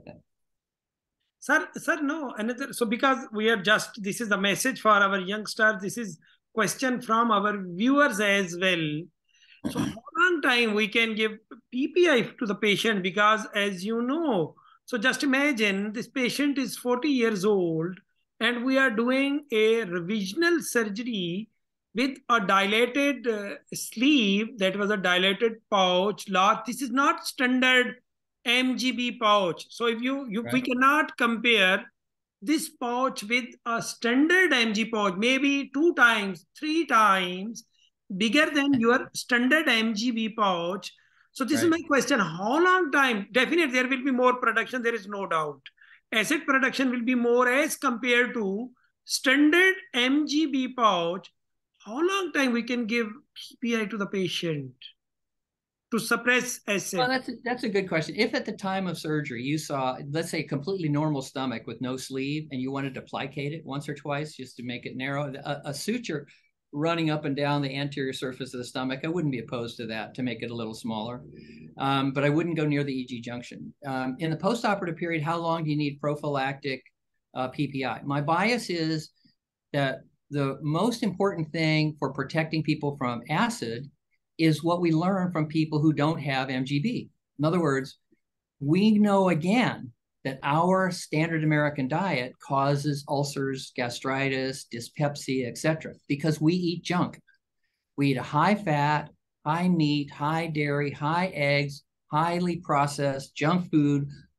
Sir, sir, no, another. So because we are just, this is the message for our youngsters. This is question from our viewers as well. So how long time we can give P P I to the patient? Because as you know, so just imagine this patient is forty years old and we are doing a revisional surgery with a dilated uh, sleeve that was a dilated pouch. This is not standard M G B pouch. So if you, you right. we cannot compare this pouch with a standard M G pouch, maybe two times, three times bigger than your standard M G B pouch. So this right. is my question. How long time? Definitely there will be more production. There is no doubt. Acid production will be more as compared to standard M G B pouch. How long time we can give P P I to the patient to suppress acid? Well, that's a, that's a good question. If at the time of surgery you saw, let's say, a completely normal stomach with no sleeve and you wanted to plicate it once or twice just to make it narrow, a, a suture running up and down the anterior surface of the stomach, I wouldn't be opposed to that to make it a little smaller. Um, but I wouldn't go near the E G junction. Um, in the postoperative period, how long do you need prophylactic uh, P P I? My bias is that the most important thing for protecting people from acid is what we learn from people who don't have M G B. In other words, we know again that our standard American diet causes ulcers, gastritis, dyspepsia, et cetera, because we eat junk. We eat a high fat, high meat, high dairy, high eggs, highly processed junk food,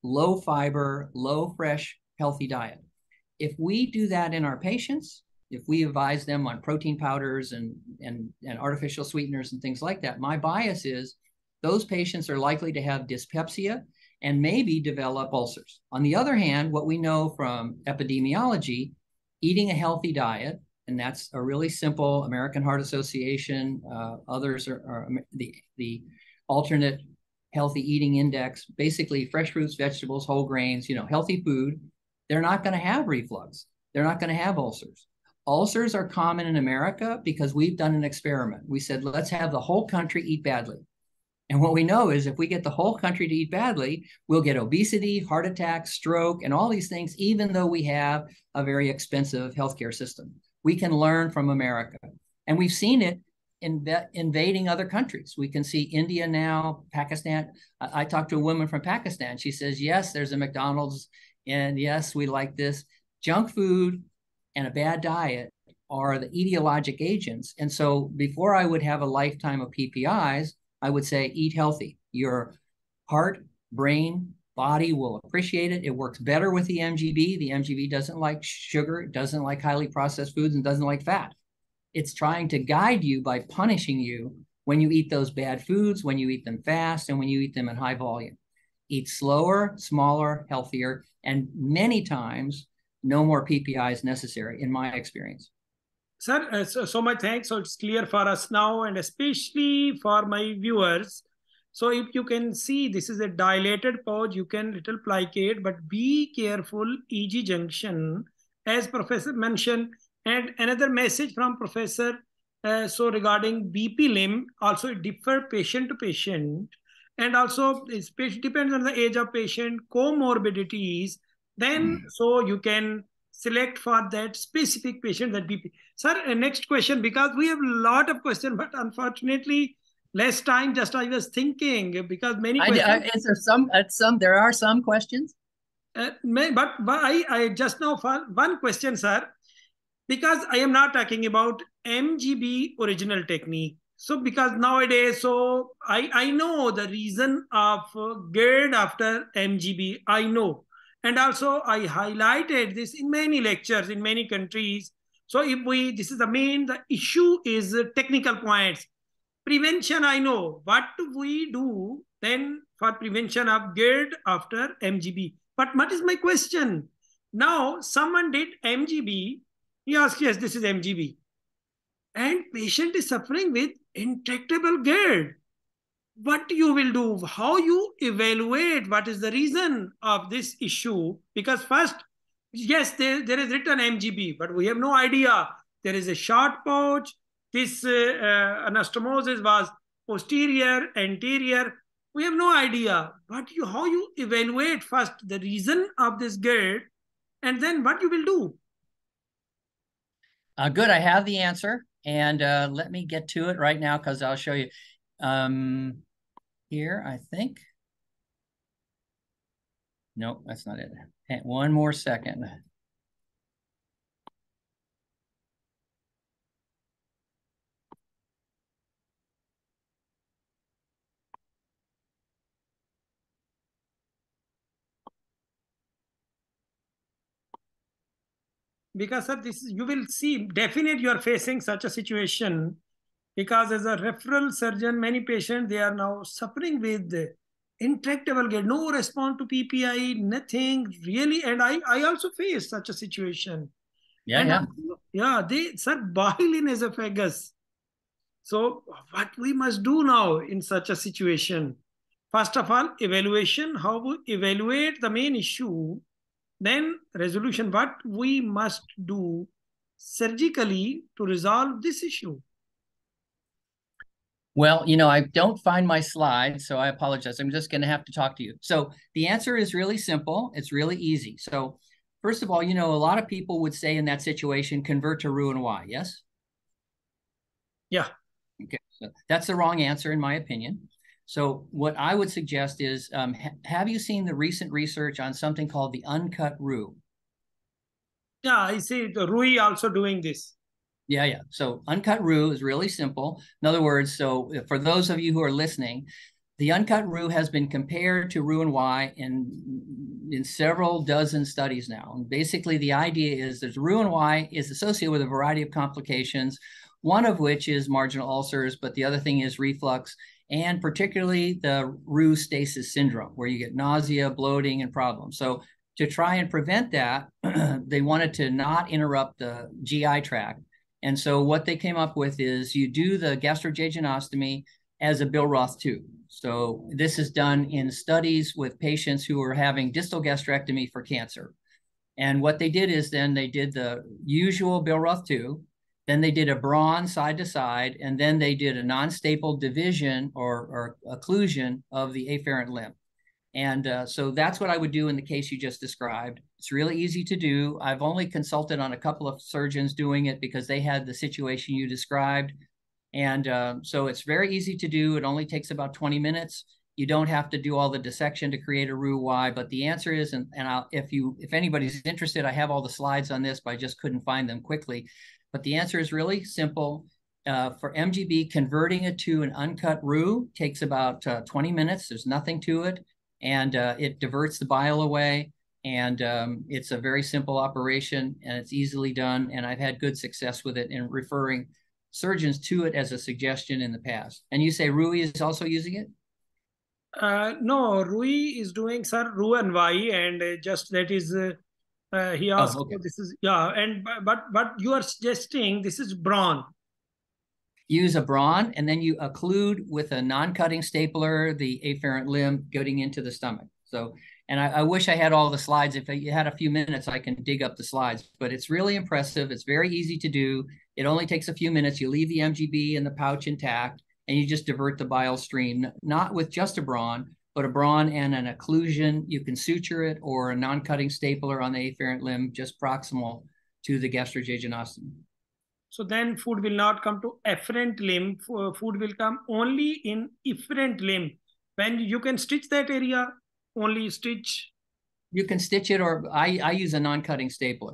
low fiber, low fresh, healthy diet. If we do that in our patients, if we advise them on protein powders and, and, and artificial sweeteners and things like that, my bias is those patients are likely to have dyspepsia and maybe develop ulcers. On the other hand, what we know from epidemiology, eating a healthy diet, and that's a really simple American Heart Association, uh, others are, are the, the alternate healthy eating index, basically fresh fruits, vegetables, whole grains, you know, healthy food, they're not going to have reflux. They're not going to have ulcers. Ulcers are common in America because we've done an experiment. We said, let's have the whole country eat badly. And what we know is if we get the whole country to eat badly, we'll get obesity, heart attack, stroke, and all these things, even though we have a very expensive healthcare system. We can learn from America. And we've seen it in invading other countries. We can see India now, Pakistan. I, I talked to a woman from Pakistan. She says, yes, there's a McDonald's, and yes, we like this. Junk food and a bad diet are the etiologic agents. And so before I would have a lifetime of P P Is, I would say eat healthy. Your heart, brain, body will appreciate it. It works better with the M G B. The M G B doesn't like sugar, it doesn't like highly processed foods, and doesn't like fat. It's trying to guide you by punishing you when you eat those bad foods, when you eat them fast, and when you eat them in high volume. Eat slower, smaller, healthier, and many times, no more P P Is necessary, in my experience. Sir, uh, so, so much thanks. So it's clear for us now, and especially for my viewers. So if you can see, this is a dilated pouch, you can little plicate, but be careful, E G junction, as Professor mentioned. And another message from Professor, uh, so regarding B P limb, also it differs patient to patient. And also it depends on the age of patient, comorbidities. Then, so you can select for that specific patient that B P. Sir, uh, next question, because we have a lot of questions, but unfortunately, less time. Just I was thinking because many I, questions. I, is there some? At some there are some questions. Uh, may, but but I, I just now found one question, sir, because I am not talking about M G B original technique. So because nowadays, so I I know the reason of uh, GERD after M G B. I know. And also I highlighted this in many lectures in many countries. So if we, this is the main, the issue is uh, technical points. Prevention, I know. What we do then for prevention of GERD after M G B. But what is my question? Now, someone did M G B. He asked, yes, this is M G B. And patient is suffering with intractable GERD. What you will do, how you evaluate what is the reason of this issue? Because first, yes, there, there is written M G B, but we have no idea. There is a short pouch. This uh, uh, anastomosis was posterior, anterior. We have no idea. But you, how you evaluate first the reason of this GERD, and then what you will do? Uh, good, I have the answer. And uh, let me get to it right now because I'll show you. Um, here, I think. Nope, that's not it. One more second. Because sir, this is, you will see, definitely you are facing such a situation because as a referral surgeon, many patients, they are now suffering with intractable GERD, no response to P P I, nothing really. And I, I also face such a situation. Yeah, and yeah. I, yeah, they, sir, bile in esophagus. So what we must do now in such a situation? First of all, evaluation, how we evaluate the main issue. Then resolution, what we must do surgically to resolve this issue. Well, you know, I don't find my slides, so I apologize. I'm just going to have to talk to you. So the answer is really simple. It's really easy. So first of all, you know, a lot of people would say in that situation, convert to Roux-en-Y, yes? Yeah. Okay, so that's the wrong answer in my opinion. So what I would suggest is, um, ha have you seen the recent research on something called the uncut roux? Yeah, I see the Rui also doing this. Yeah, yeah. So uncut roux is really simple. In other words, so for those of you who are listening, The uncut roux has been compared to roux and Y in, in several dozen studies now. And basically, the idea is that roux and Y is associated with a variety of complications, one of which is marginal ulcers, but the other thing is reflux, and particularly the roux stasis syndrome, where you get nausea, bloating, and problems. So to try and prevent that, they wanted to not interrupt the G I tract. And so what they came up with is you do the gastrojejunostomy as a Billroth tube. So this is done in studies with patients who are having distal gastrectomy for cancer. And what they did is then they did the usual Billroth tube, then they did a Braun side to side, and then they did a non-staple division or, or occlusion of the afferent limb. And uh, so that's what I would do in the case you just described. It's really easy to do. I've only consulted on a couple of surgeons doing it because they had the situation you described. And uh, so it's very easy to do. It only takes about twenty minutes. You don't have to do all the dissection to create a roux Y, but the answer is, and, and I'll, if you, if anybody's interested, I have all the slides on this, but I just couldn't find them quickly. But the answer is really simple. Uh, for M G B, converting it to an uncut roux takes about uh, twenty minutes. There's nothing to it. And uh, it diverts the bile away. And um, it's a very simple operation, and it's easily done. And I've had good success with it in referring surgeons to it as a suggestion in the past. And you say Rui is also using it? Uh, no, Rui is doing, sir, roux and Y, and uh, just that is, uh, uh, he asked, Oh, okay. oh, this is, yeah, and but but you are suggesting this is Braun. Use a Braun, and then you occlude with a non-cutting stapler the afferent limb getting into the stomach. So, and I, I wish I had all the slides. If you had a few minutes, I can dig up the slides, but it's really impressive. It's very easy to do. It only takes a few minutes. You leave the M G B in the pouch intact, and you just divert the bile stream, not with just a Braun, but a Braun and an occlusion. You can suture it or a non-cutting stapler on the afferent limb just proximal to the gastrojejunostomy. So then food will not come to afferent limb. Food will come only in efferent limb. When you can stitch that area, only stitch. You can stitch it, or I, I use a non-cutting stapler.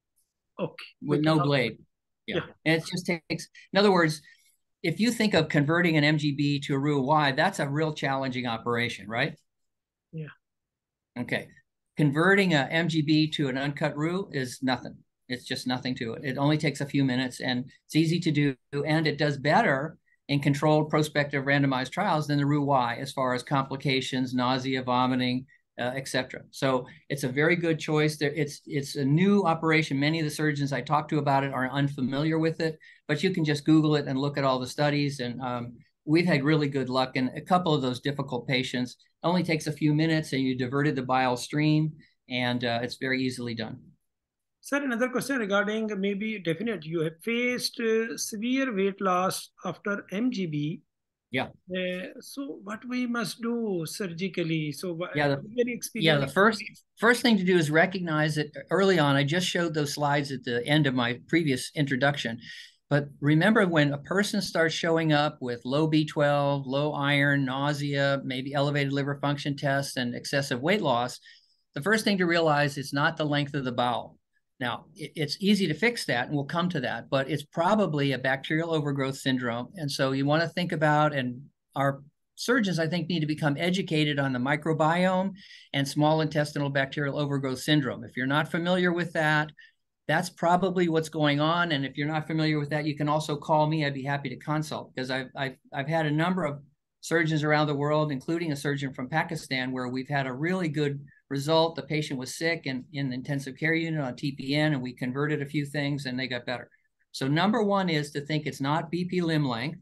Okay. With no blade. Yeah. yeah. And it just takes, in other words, if you think of converting an M G B to a roux Y, that's a real challenging operation, right? Yeah. Okay. Converting a M G B to an uncut roux is nothing. It's just nothing to it. It only takes a few minutes, and it's easy to do, and it does better in controlled prospective randomized trials than the roux Y as far as complications, nausea, vomiting, uh, et cetera. So it's a very good choice. There, it's it's a new operation. Many of the surgeons I talk to about it are unfamiliar with it, but you can just Google it and look at all the studies. And um, we've had really good luck in a couple of those difficult patients. It only takes a few minutes, and you diverted the bile stream, and uh, it's very easily done. Sir, another question regarding maybe definite. You have faced uh, severe weight loss after M G B. Yeah. Uh, so what we must do surgically? So yeah, the, very experience. Yeah, the first first thing to do is recognize it early on. I just showed those slides at the end of my previous introduction. But remember, when a person starts showing up with low B twelve, low iron, nausea, maybe elevated liver function tests, and excessive weight loss, the first thing to realize is not the length of the bowel. Now, it's easy to fix that, and we'll come to that, but it's probably a bacterial overgrowth syndrome. And so you want to think about, and our surgeons, I think, need to become educated on the microbiome and small intestinal bacterial overgrowth syndrome. If you're not familiar with that, that's probably what's going on. And if you're not familiar with that, you can also call me. I'd be happy to consult, because I've, I've, I've had a number of surgeons around the world, including a surgeon from Pakistan, where we've had a really good result. The patient was sick and in the intensive care unit on T P N, and we converted a few things and they got better. So number one is to think it's not B P limb length,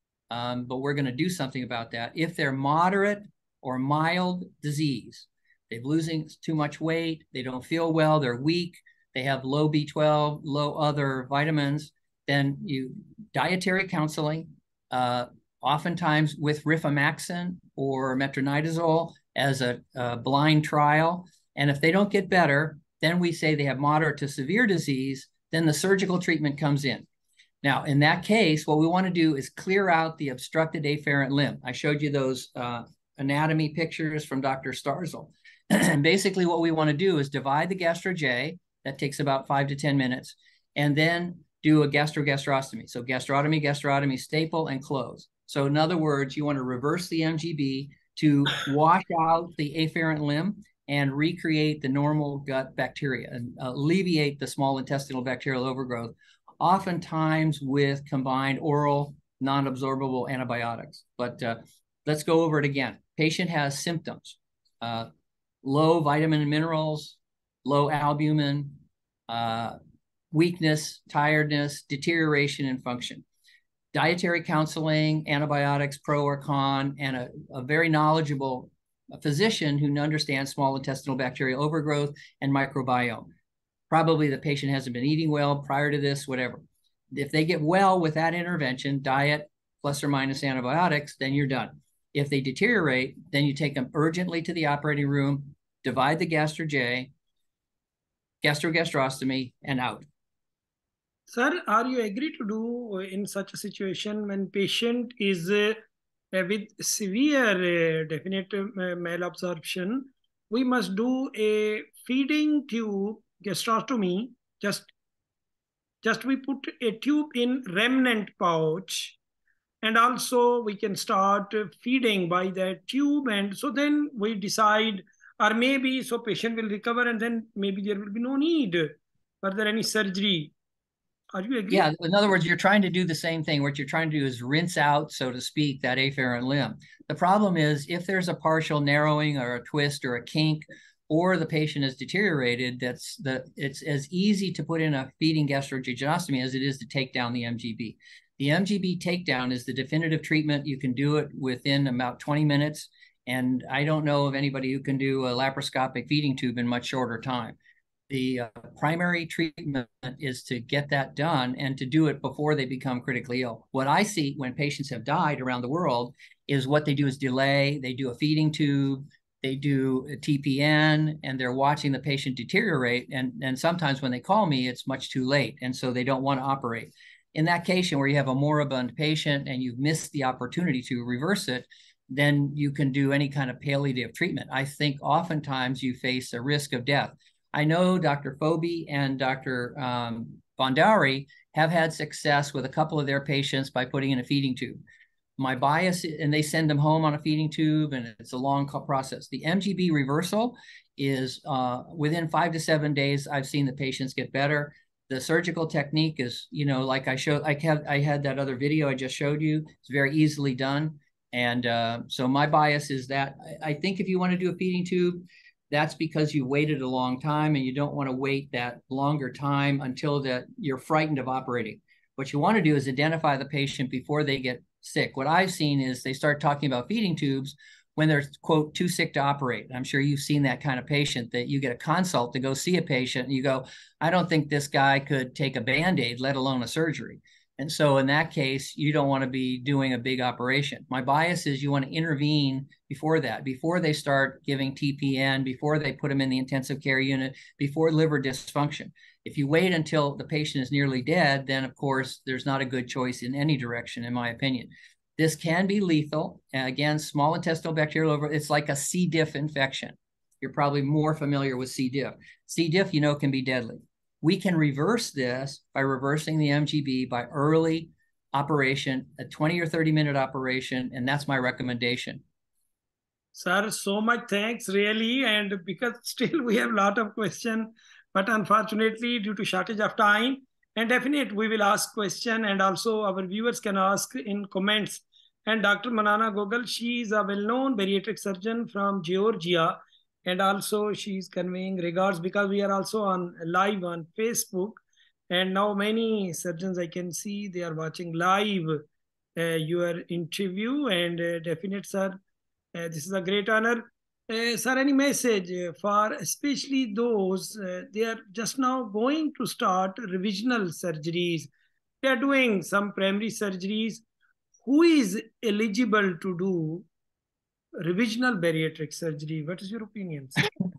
um, but we're going to do something about that. If they're moderate or mild disease, they're losing too much weight, they don't feel well, they're weak, they have low B twelve, low other vitamins, then you dietary counseling, uh, oftentimes with rifaximin or metronidazole as a, a blind trial. And if they don't get better, then we say they have moderate to severe disease, then the surgical treatment comes in. Now, in that case, what we want to do is clear out the obstructed afferent limb. I showed you those uh, anatomy pictures from Doctor Starzl. And basically what we want to do is divide the gastro-J, that takes about five to ten minutes, and then do a gastrogastrostomy. So gastrotomy, gastrotomy, staple, and close. So in other words, you want to reverse the M G B to wash out the afferent limb and recreate the normal gut bacteria and alleviate the small intestinal bacterial overgrowth, oftentimes with combined oral non-absorbable antibiotics. But uh, let's go over it again. Patient has symptoms, uh, low vitamin and minerals, low albumin, uh, weakness, tiredness, deterioration in function. Dietary counseling, antibiotics, pro or con, and a, a very knowledgeable physician who understands small intestinal bacterial overgrowth and microbiome. Probably the patient hasn't been eating well prior to this, whatever. If they get well with that intervention, diet plus or minus antibiotics, then you're done. If they deteriorate, then you take them urgently to the operating room, divide the gastroj, gastrogastrostomy, and out. Sir, are you agree to do in such a situation when patient is uh, with severe uh, definite uh, malabsorption, we must do a feeding tube gastrostomy. Just, just we put a tube in remnant pouch, and also we can start feeding by that tube, and so then we decide, or maybe so patient will recover, and then maybe there will be no need further any surgery. Are you agree? Yeah, in other words, you're trying to do the same thing. What you're trying to do is rinse out, so to speak, that afferent limb. The problem is if there's a partial narrowing or a twist or a kink, or the patient is deteriorated, that's the it's as easy to put in a feeding gastrojejunostomy as it is to take down the M G B. The M G B takedown is the definitive treatment. You can do it within about twenty minutes. And I don't know of anybody who can do a laparoscopic feeding tube in much shorter time. The uh, primary treatment is to get that done and to do it before they become critically ill. What I see when patients have died around the world is what they do is delay. They do a feeding tube, they do a T P N, and they're watching the patient deteriorate. And, and sometimes when they call me, it's much too late. And so they don't want to operate. In that case, where you have a moribund patient and you've missed the opportunity to reverse it, then you can do any kind of palliative treatment. I think oftentimes you face a risk of death. I know Doctor Phoebe and Doctor Um, Bhandari have had success with a couple of their patients by putting in a feeding tube. My bias, and they send them home on a feeding tube, and it's a long process. The M G B reversal is uh, within five to seven days. I've seen the patients get better. The surgical technique is, you know, like I showed, I had, I had that other video I just showed you. It's very easily done. And uh, so my bias is that I, I think if you want to do a feeding tube, that's because you waited a long time and you don't want to wait that longer time until that you're frightened of operating. What you want to do is identify the patient before they get sick. What I've seen is they start talking about feeding tubes when they're, quote, too sick to operate. I'm sure you've seen that kind of patient, that you get a consult to go see a patient and you go, I don't think this guy could take a Band-Aid, let alone a surgery. And so in that case, you don't want to be doing a big operation. My bias is you want to intervene before that, before they start giving T P N, before they put them in the intensive care unit, before liver dysfunction. If you wait until the patient is nearly dead, then of course, there's not a good choice in any direction, in my opinion. This can be lethal. Again, small intestinal bacterial overgrowth, it's like a C. diff infection. You're probably more familiar with C. diff. C. diff, you know, can be deadly. We can reverse this by reversing the M G B by early operation, a twenty or thirty minute operation, and that's my recommendation. Sir, so much thanks, really. And because still we have a lot of questions, but unfortunately, due to shortage of time, and definitely we will ask question, and also our viewers can ask in comments. And Doctor Manana Gogol, she is a well-known bariatric surgeon from Georgia. And also she's conveying regards because we are also on live on Facebook. And now many surgeons I can see, they are watching live uh, your interview. And uh, definite, sir, uh, this is a great honor. Uh, sir, any message for especially those, uh, they are just now going to start revisional surgeries. They are doing some primary surgeries. Who is eligible to do revisional bariatric surgery? What is your opinion?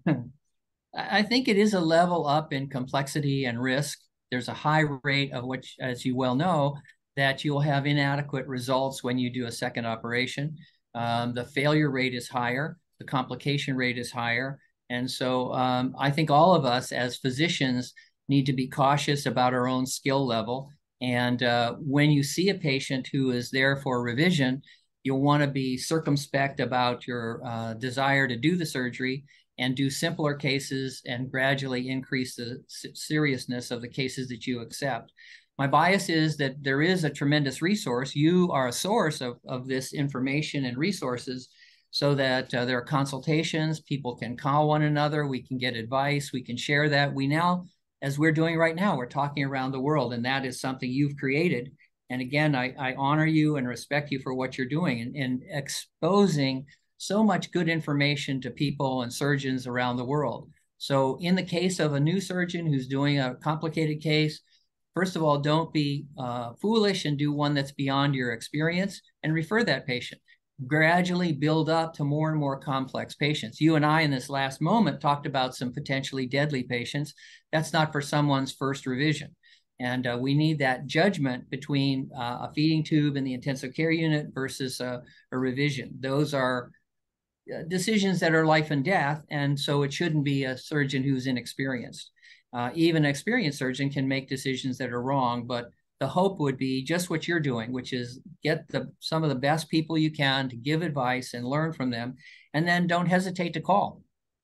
I think it is a level up in complexity and risk. There's a high rate of which, as you well know, that you'll have inadequate results when you do a second operation. Um, the failure rate is higher, the complication rate is higher. And so um, I think all of us as physicians need to be cautious about our own skill level. And uh, when you see a patient who is there for revision, you'll want to be circumspect about your uh, desire to do the surgery and do simpler cases and gradually increase the seriousness of the cases that you accept. My bias is that there is a tremendous resource. You are a source of, of this information and resources, so that uh, there are consultations, people can call one another, we can get advice, we can share that. We now, as we're doing right now, we're talking around the world, and that is something you've created. And again, I, I honor you and respect you for what you're doing and, and exposing so much good information to people and surgeons around the world. So in the case of a new surgeon who's doing a complicated case, first of all, don't be uh, foolish and do one that's beyond your experience and refer that patient. Gradually build up to more and more complex patients. You and I in this last moment talked about some potentially deadly patients. That's not for someone's first revision. And uh, we need that judgment between uh, a feeding tube in the intensive care unit versus a, a revision. Those are uh, decisions that are life and death. And so it shouldn't be a surgeon who's inexperienced. Uh, even an experienced surgeon can make decisions that are wrong, but the hope would be just what you're doing, which is get the, some of the best people you can to give advice and learn from them, and then don't hesitate to call.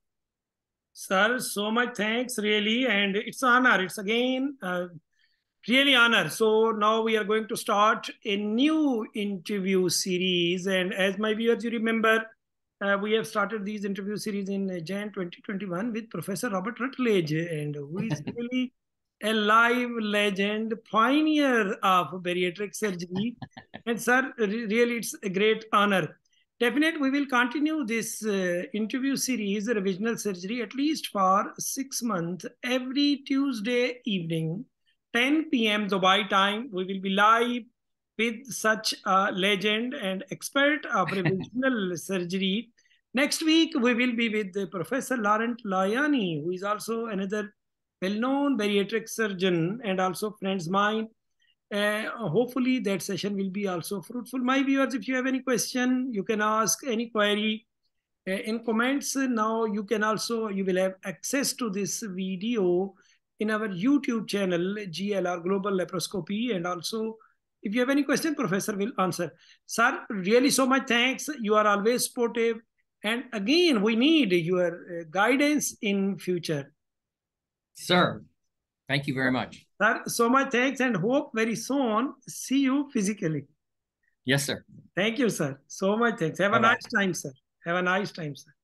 Sir, so much thanks, really, and it's honor. It's again uh, really honor. So now we are going to start a new interview series, and as my viewers, you remember, uh, we have started these interview series in uh, January twenty twenty-one with Professor Robert Rutledge, and who is really a live legend, pioneer of bariatric surgery. And sir, really, it's a great honor. Definitely, we will continue this uh, interview series, revisional surgery, at least for six months, every Tuesday evening, ten p m Dubai time. We will be live with such a legend and expert of revisional surgery. Next week, we will be with Professor Laurent Layani, who is also another well-known bariatric surgeon and also friends mine. Uh, hopefully that session will be also fruitful. My viewers, if you have any question, you can ask any query uh, in comments. Now you can also, you will have access to this video in our YouTube channel, G L R Global Laparoscopy. And also, if you have any question, Professor will answer. Sir, really so much thanks. You are always supportive. And again, we need your uh, guidance in future. Sir, thank you very much. Sir, so much thanks, and hope very soon see you physically. Yes, sir. Thank you, sir. So much thanks. Have Bye-bye. a nice time, sir. Have a nice time, sir.